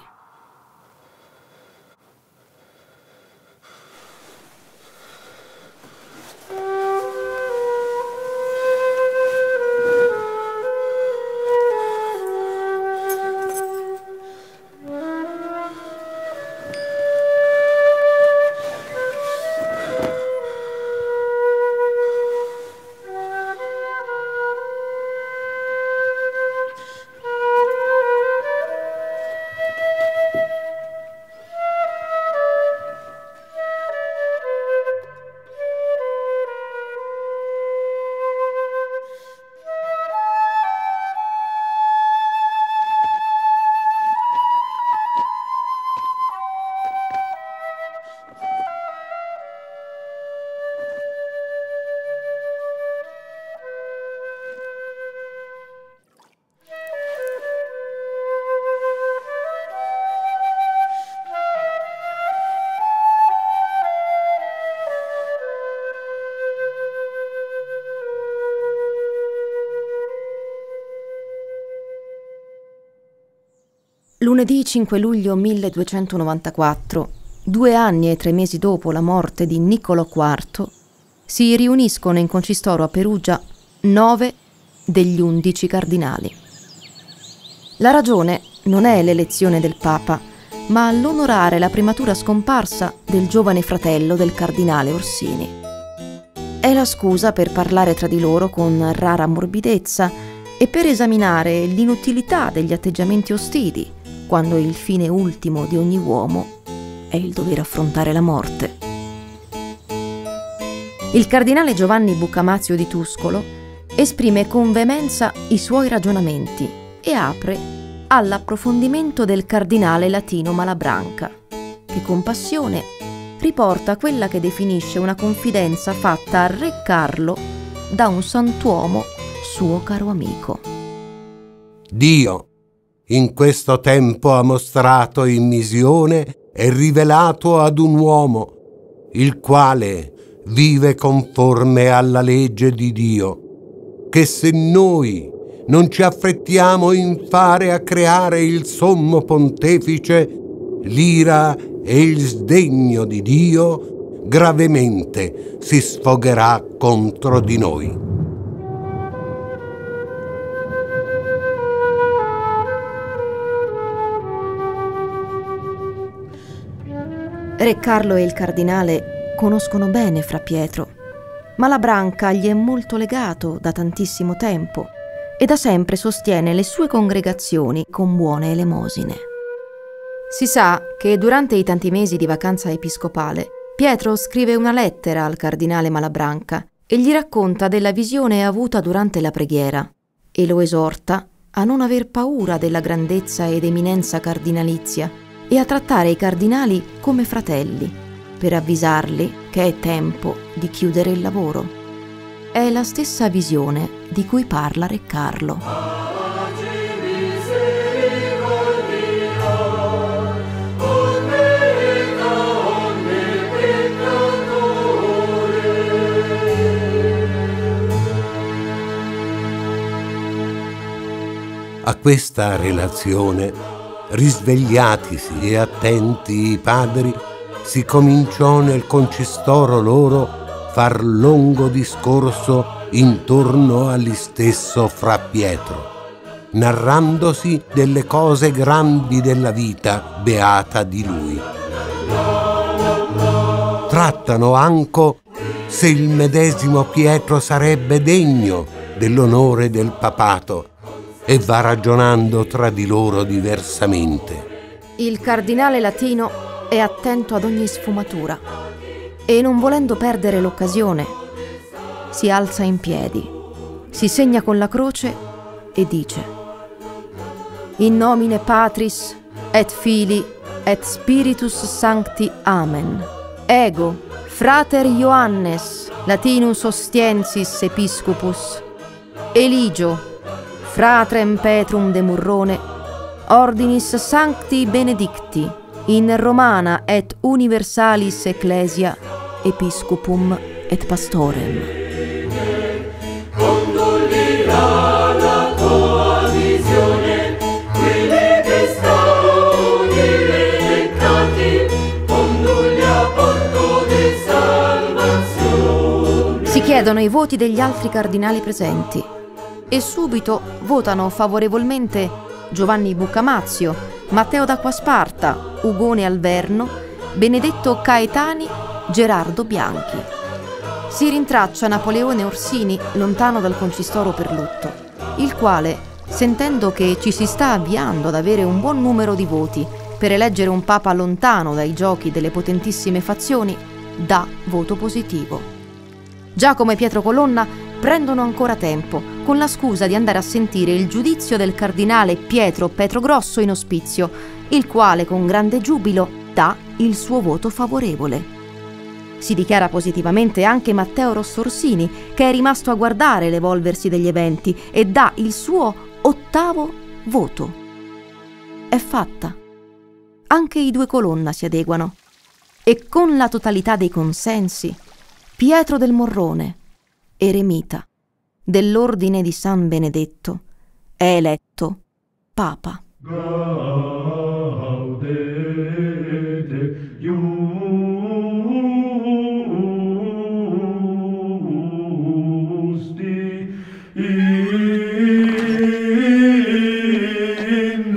Lunedì 5 luglio 1294, 2 anni e 3 mesi dopo la morte di Niccolò IV, si riuniscono in concistoro a Perugia 9 degli 11 cardinali. La ragione non è l'elezione del Papa, ma l'onorare la prematura scomparsa del giovane fratello del cardinale Orsini. È la scusa per parlare tra di loro con rara morbidezza e per esaminare l'inutilità degli atteggiamenti ostili, quando il fine ultimo di ogni uomo è il dover affrontare la morte. Il cardinale Giovanni Buccamazio di Tuscolo esprime con veemenza i suoi ragionamenti e apre all'approfondimento del cardinale latino Malabranca, che con passione riporta quella che definisce una confidenza fatta a Re Carlo da un santuomo suo caro amico. Dio in questo tempo ha mostrato in visione e rivelato ad un uomo, il quale vive conforme alla legge di Dio, che se noi non ci affrettiamo in fare a creare il sommo pontefice, l'ira e il sdegno di Dio gravemente si sfogherà contro di noi. Re Carlo e il cardinale conoscono bene Fra Pietro, ma Malabranca gli è molto legato da tantissimo tempo e da sempre sostiene le sue congregazioni con buone elemosine. Si sa che durante i tanti mesi di vacanza episcopale Pietro scrive una lettera al cardinale Malabranca e gli racconta della visione avuta durante la preghiera e lo esorta a non aver paura della grandezza ed eminenza cardinalizia e a trattare i cardinali come fratelli, per avvisarli che è tempo di chiudere il lavoro. È la stessa visione di cui parla Re Carlo. A questa relazione, risvegliatisi e attenti i padri, si cominciò nel concistoro loro far lungo discorso intorno all'istesso Fra Pietro, narrandosi delle cose grandi della vita beata di lui. Trattano anco se il medesimo Pietro sarebbe degno dell'onore del papato, e va ragionando tra di loro diversamente. Il cardinale latino è attento ad ogni sfumatura e, non volendo perdere l'occasione, si alza in piedi, si segna con la croce e dice: In nomine Patris et Filii et Spiritus Sancti. Amen. Ego, frater Ioannes, Latinus Ostiensis Episcopus, eligio fratrem Petrum de Murrone, ordinis sancti benedicti, in Romana et universalis ecclesia, episcopum et pastorem. Condullirà la tua visione, quelli che stanno elencati, condugli a porto di salvazione. Si chiedono i voti degli altri cardinali presenti e subito votano favorevolmente Giovanni Buccamazio, Matteo d'Acquasparta, Ugone Alverno, Benedetto Caetani, Gerardo Bianchi. Si rintraccia Napoleone Orsini lontano dal concistoro per lutto, il quale, sentendo che ci si sta avviando ad avere un buon numero di voti per eleggere un papa lontano dai giochi delle potentissime fazioni, dà voto positivo. Giacomo e Pietro Colonna prendono ancora tempo, con la scusa di andare a sentire il giudizio del cardinale Pietro Petrogrosso in ospizio, il quale con grande giubilo dà il suo voto favorevole. Si dichiara positivamente anche Matteo Rossorsini, che è rimasto a guardare l'evolversi degli eventi, e dà il suo 8° voto. È fatta. Anche i 2 Colonna si adeguano. E con la totalità dei consensi, Pietro del Morrone, eremita dell'Ordine di San Benedetto, è eletto Papa. Gaudete Iusti in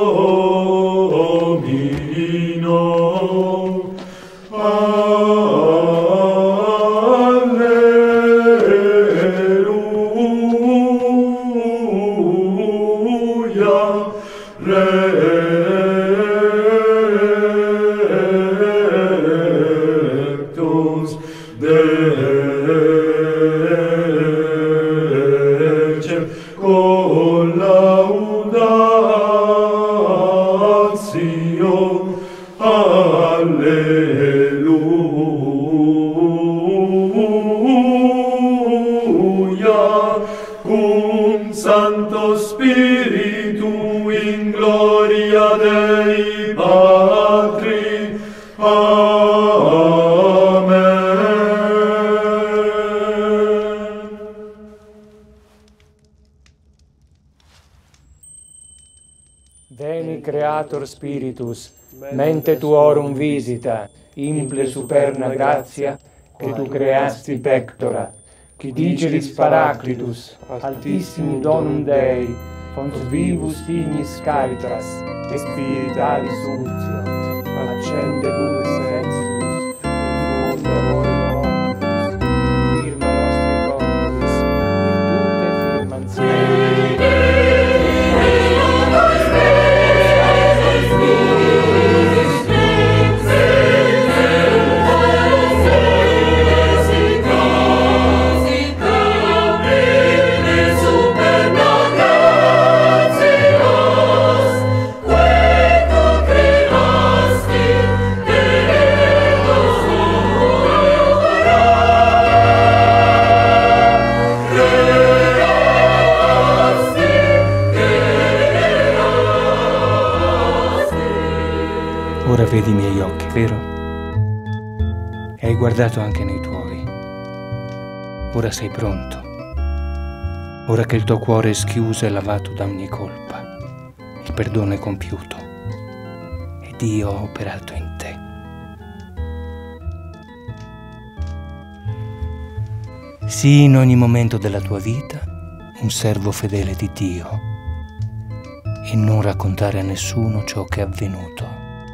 Domino. Rectus decem collaudatio. Alleluia. Cum Santo Spiritu in gloria Dei Patri. Amen. Veni Creator Spiritus, mente tuorum visita, imple superna gratia, che tu creasti pectora, qui diceris Paraclitus, altissimi donum Dei, fons vivus ignis caritras, et spiritualis soluntio, accende lume sensius, et mundo omnibus, firma nostri corporis, virtute firmantium. Superna gratia. Ora vedi i miei occhi, vero? E hai guardato anche nei tuoi. Ora sei pronto. Ora che il tuo cuore è schiuso e lavato da ogni colpa, il perdono è compiuto ed io ho operato in te. Sii in ogni momento della tua vita un servo fedele di Dio e non raccontare a nessuno ciò che è avvenuto.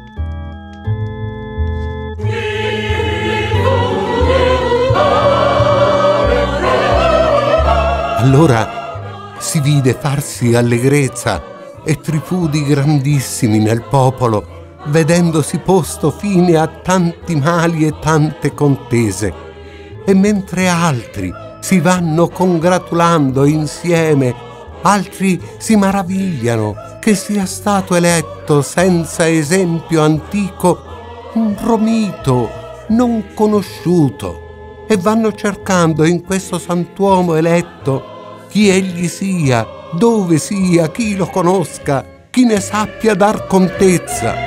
Allora si vide farsi allegrezza e tripudi grandissimi nel popolo, vedendosi posto fine a tanti mali e tante contese. E mentre altri si vanno congratulando insieme, altri si maravigliano che sia stato eletto senza esempio antico un romito non conosciuto, e vanno cercando in questo santuomo eletto chi egli sia, dove sia, chi lo conosca, chi ne sappia dar contezza.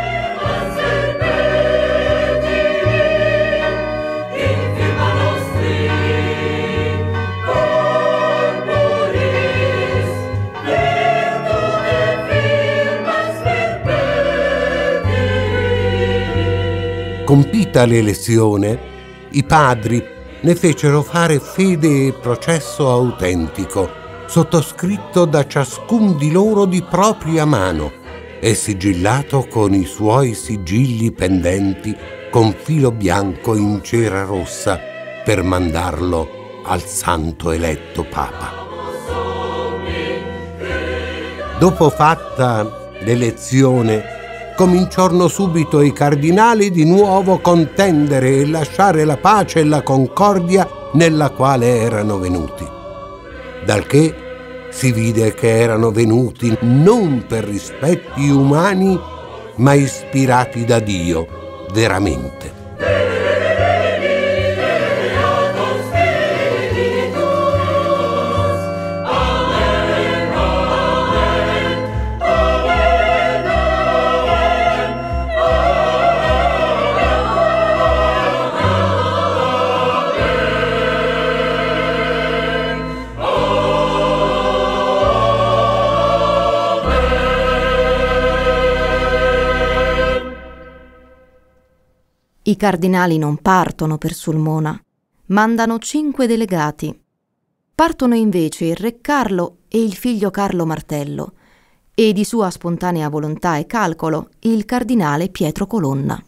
Compita l'elezione, i padri ne fecero fare fede e processo autentico, sottoscritto da ciascun di loro di propria mano e sigillato con i suoi sigilli pendenti con filo bianco in cera rossa per mandarlo al santo eletto Papa. Dopo fatta l'elezione, cominciarono subito i cardinali di nuovo contendere e lasciare la pace e la concordia nella quale erano venuti. Dal che si vide che erano venuti non per rispetti umani, ma ispirati da Dio veramente. I cardinali non partono per Sulmona, mandano 5 delegati. Partono invece il re Carlo e il figlio Carlo Martello e di sua spontanea volontà e calcolo il cardinale Pietro Colonna.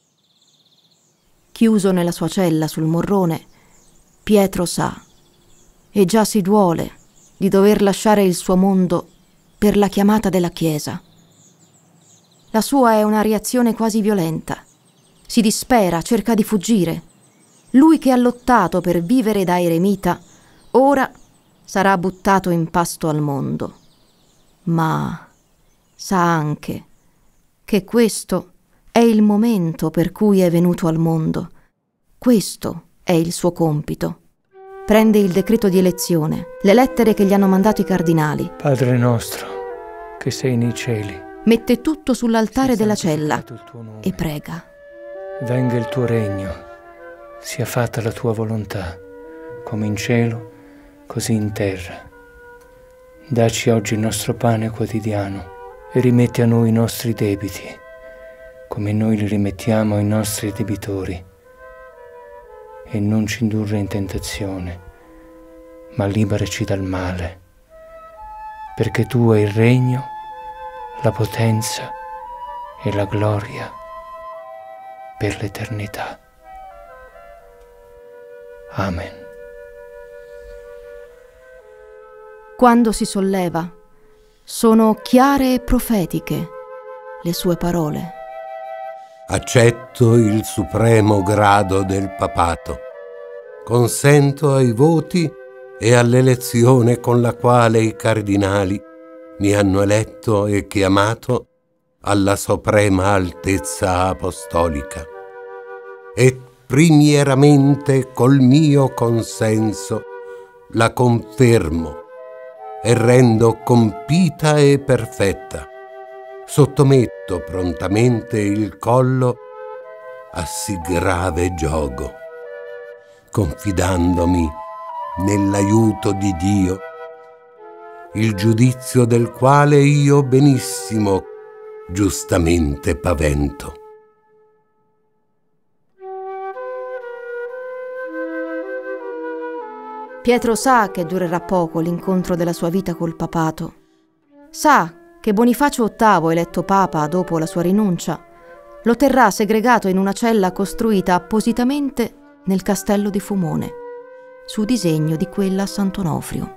Chiuso nella sua cella sul morrone, Pietro sa e già si duole di dover lasciare il suo mondo per la chiamata della Chiesa. La sua è una reazione quasi violenta. Si dispera, cerca di fuggire. Lui che ha lottato per vivere da eremita, ora sarà buttato in pasto al mondo. Ma sa anche che questo è il momento per cui è venuto al mondo. Questo è il suo compito. Prende il decreto di elezione, le lettere che gli hanno mandato i cardinali. Padre nostro, che sei nei cieli, mette tutto sull'altare della cella e prega. Venga il tuo regno, sia fatta la tua volontà, come in cielo, così in terra. Dacci oggi il nostro pane quotidiano e rimetti a noi i nostri debiti, come noi li rimettiamo ai nostri debitori. E non ci indurre in tentazione, ma liberaci dal male, perché tu hai il regno, la potenza e la gloria per l'eternità. Amen. Quando si solleva, sono chiare e profetiche le sue parole. Accetto il supremo grado del papato. Consento ai voti e all'elezione con la quale i cardinali mi hanno eletto e chiamato alla suprema altezza apostolica. E primieramente col mio consenso la confermo e rendo compita e perfetta, sottometto prontamente il collo a sì grave giogo, confidandomi nell'aiuto di Dio, il giudizio del quale io benissimo giustamente pavento. Pietro sa che durerà poco l'incontro della sua vita col papato. Sa che Bonifacio VIII, eletto papa dopo la sua rinuncia, lo terrà segregato in una cella costruita appositamente nel castello di Fumone, su disegno di quella a Sant'Onofrio.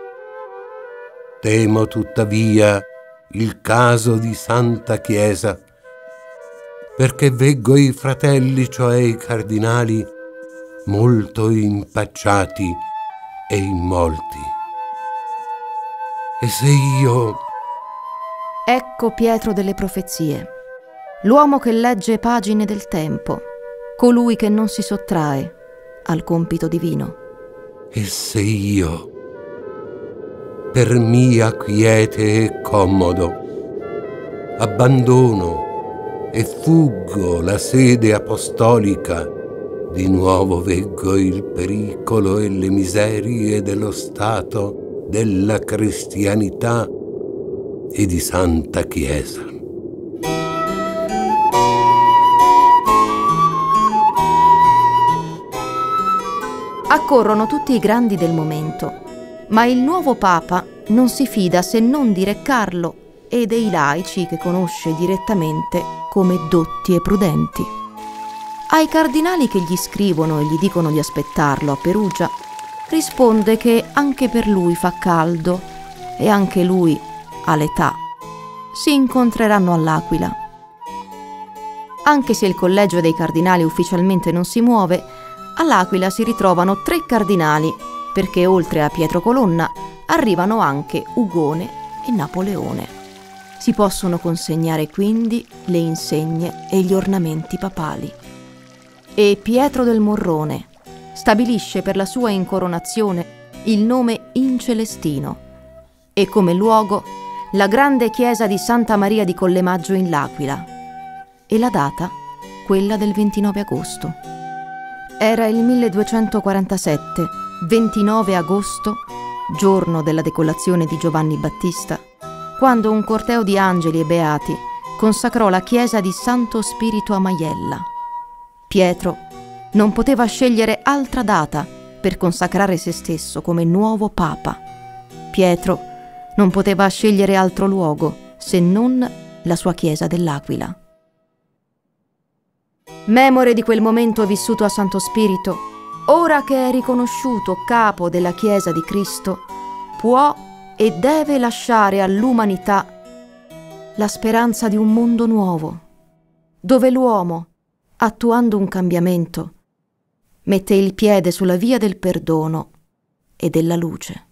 Temo tuttavia il caso di Santa Chiesa, perché veggo i fratelli, cioè i cardinali, molto impacciati e immolti. E se io... Ecco Pietro delle profezie, l'uomo che legge pagine del tempo, colui che non si sottrae al compito divino. E se io, per mia quiete e commodo, abbandono e fuggo la sede apostolica, di nuovo veggo il pericolo e le miserie dello Stato, della cristianità e di Santa Chiesa. Accorrono tutti i grandi del momento, ma il nuovo Papa non si fida se non di Re Carlo e dei laici che conosce direttamente come dotti e prudenti. Ai cardinali che gli scrivono e gli dicono di aspettarlo a Perugia, risponde che anche per lui fa caldo e anche lui ha l'età. Si incontreranno all'Aquila. Anche se il collegio dei cardinali ufficialmente non si muove, all'Aquila si ritrovano 3 cardinali, perché oltre a Pietro Colonna arrivano anche Ugone e Napoleone. Si possono consegnare quindi le insegne e gli ornamenti papali. E Pietro del Morrone stabilisce per la sua incoronazione il nome Incelestino e come luogo la grande chiesa di Santa Maria di Collemaggio in L'Aquila e la data quella del 29 agosto. Era il 1247, 29 agosto, giorno della decolazione di Giovanni Battista, quando un corteo di angeli e beati consacrò la chiesa di Santo Spirito a Maiella. Pietro non poteva scegliere altra data per consacrare se stesso come nuovo papa. Pietro non poteva scegliere altro luogo se non la sua chiesa dell'Aquila. Memore di quel momento vissuto a Santo Spirito, ora che è riconosciuto capo della Chiesa di Cristo, può e deve lasciare all'umanità la speranza di un mondo nuovo, dove l'uomo, attuando un cambiamento, mette il piede sulla via del perdono e della luce.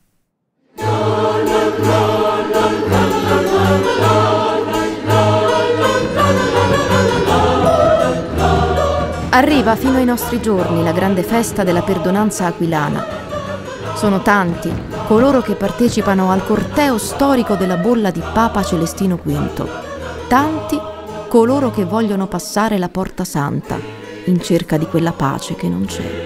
Arriva fino ai nostri giorni la grande festa della perdonanza aquilana. Sono tanti coloro che partecipano al corteo storico della bolla di Papa Celestino V. Tanti coloro che vogliono passare la Porta Santa in cerca di quella pace che non c'è.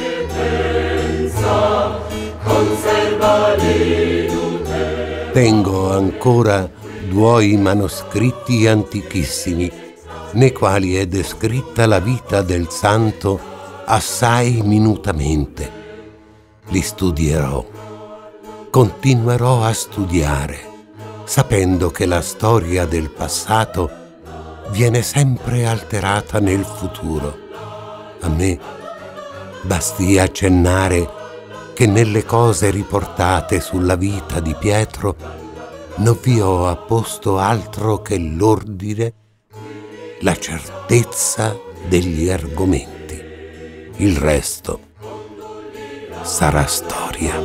Tengo ancora 2 manoscritti antichissimi, nei quali è descritta la vita del santo assai minutamente. Li studierò, continuerò a studiare, sapendo che la storia del passato viene sempre alterata nel futuro. A me basti accennare che nelle cose riportate sulla vita di Pietro non vi ho apposto altro che l'ordine, la certezza degli argomenti. Il resto sarà storia.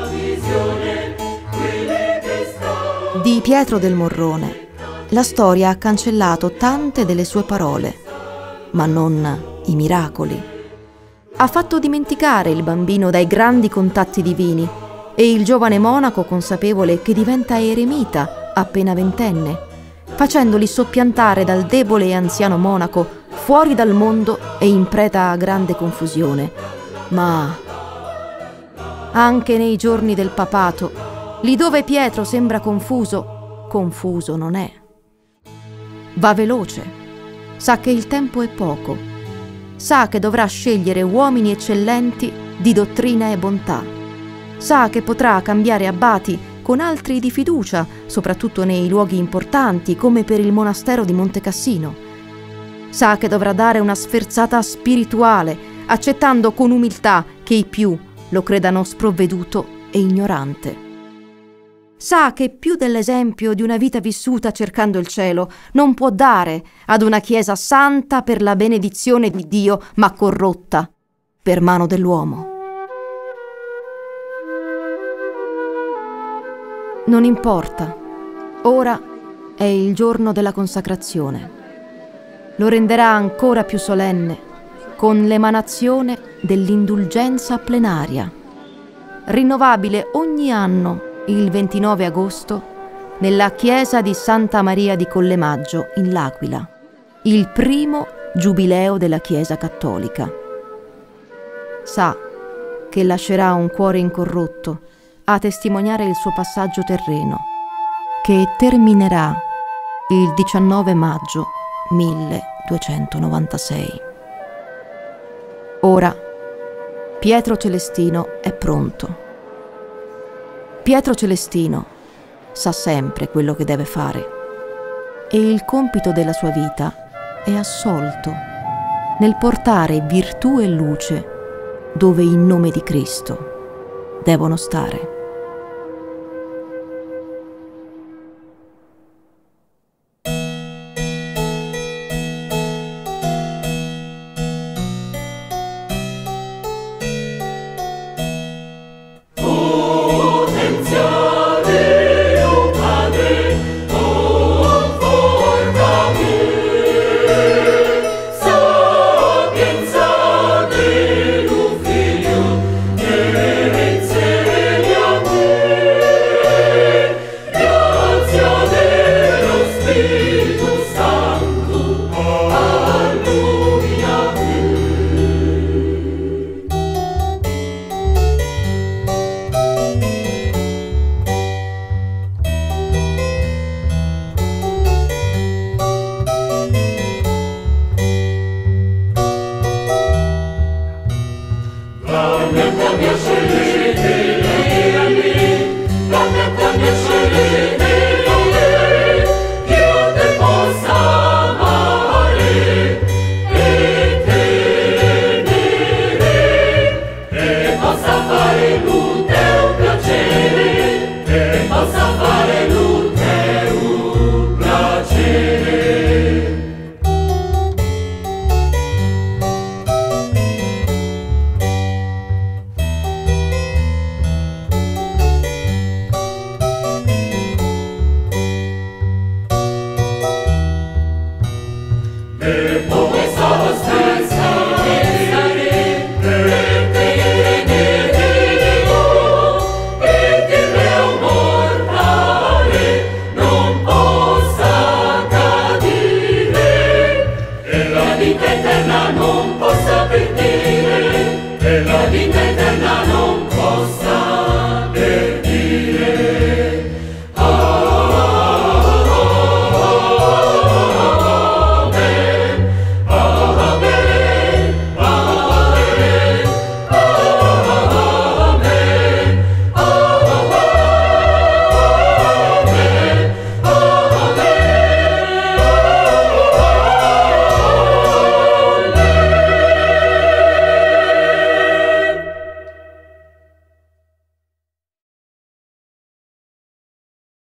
Di Pietro del Morrone la storia ha cancellato tante delle sue parole, ma non i miracoli. Ha fatto dimenticare il bambino dai grandi contatti divini e il giovane monaco consapevole che diventa eremita appena 20enne, facendoli soppiantare dal debole e anziano monaco fuori dal mondo e in preda a grande confusione. Ma anche nei giorni del papato, lì dove Pietro sembra confuso, confuso non è. Va veloce, sa che il tempo è poco, sa che dovrà scegliere uomini eccellenti di dottrina e bontà, sa che potrà cambiare abbati con altri di fiducia, soprattutto nei luoghi importanti come per il monastero di Monte Cassino. Sa che dovrà dare una sferzata spirituale, accettando con umiltà che i più lo credano sprovveduto e ignorante. Sa che più dell'esempio di una vita vissuta cercando il cielo non può dare ad una Chiesa santa per la benedizione di Dio, ma corrotta per mano dell'uomo. Non importa, ora è il giorno della consacrazione. Lo renderà ancora più solenne con l'emanazione dell'indulgenza plenaria, rinnovabile ogni anno il 29 agosto nella chiesa di Santa Maria di Collemaggio in L'Aquila, il primo giubileo della Chiesa cattolica. Sa che lascerà un cuore incorrotto a testimoniare il suo passaggio terreno, che terminerà il 19 maggio 1296. Ora Pietro Celestino è pronto. Pietro Celestino sa sempre quello che deve fare e il compito della sua vita è assolto nel portare virtù e luce dove in nome di Cristo devono stare. Eterna non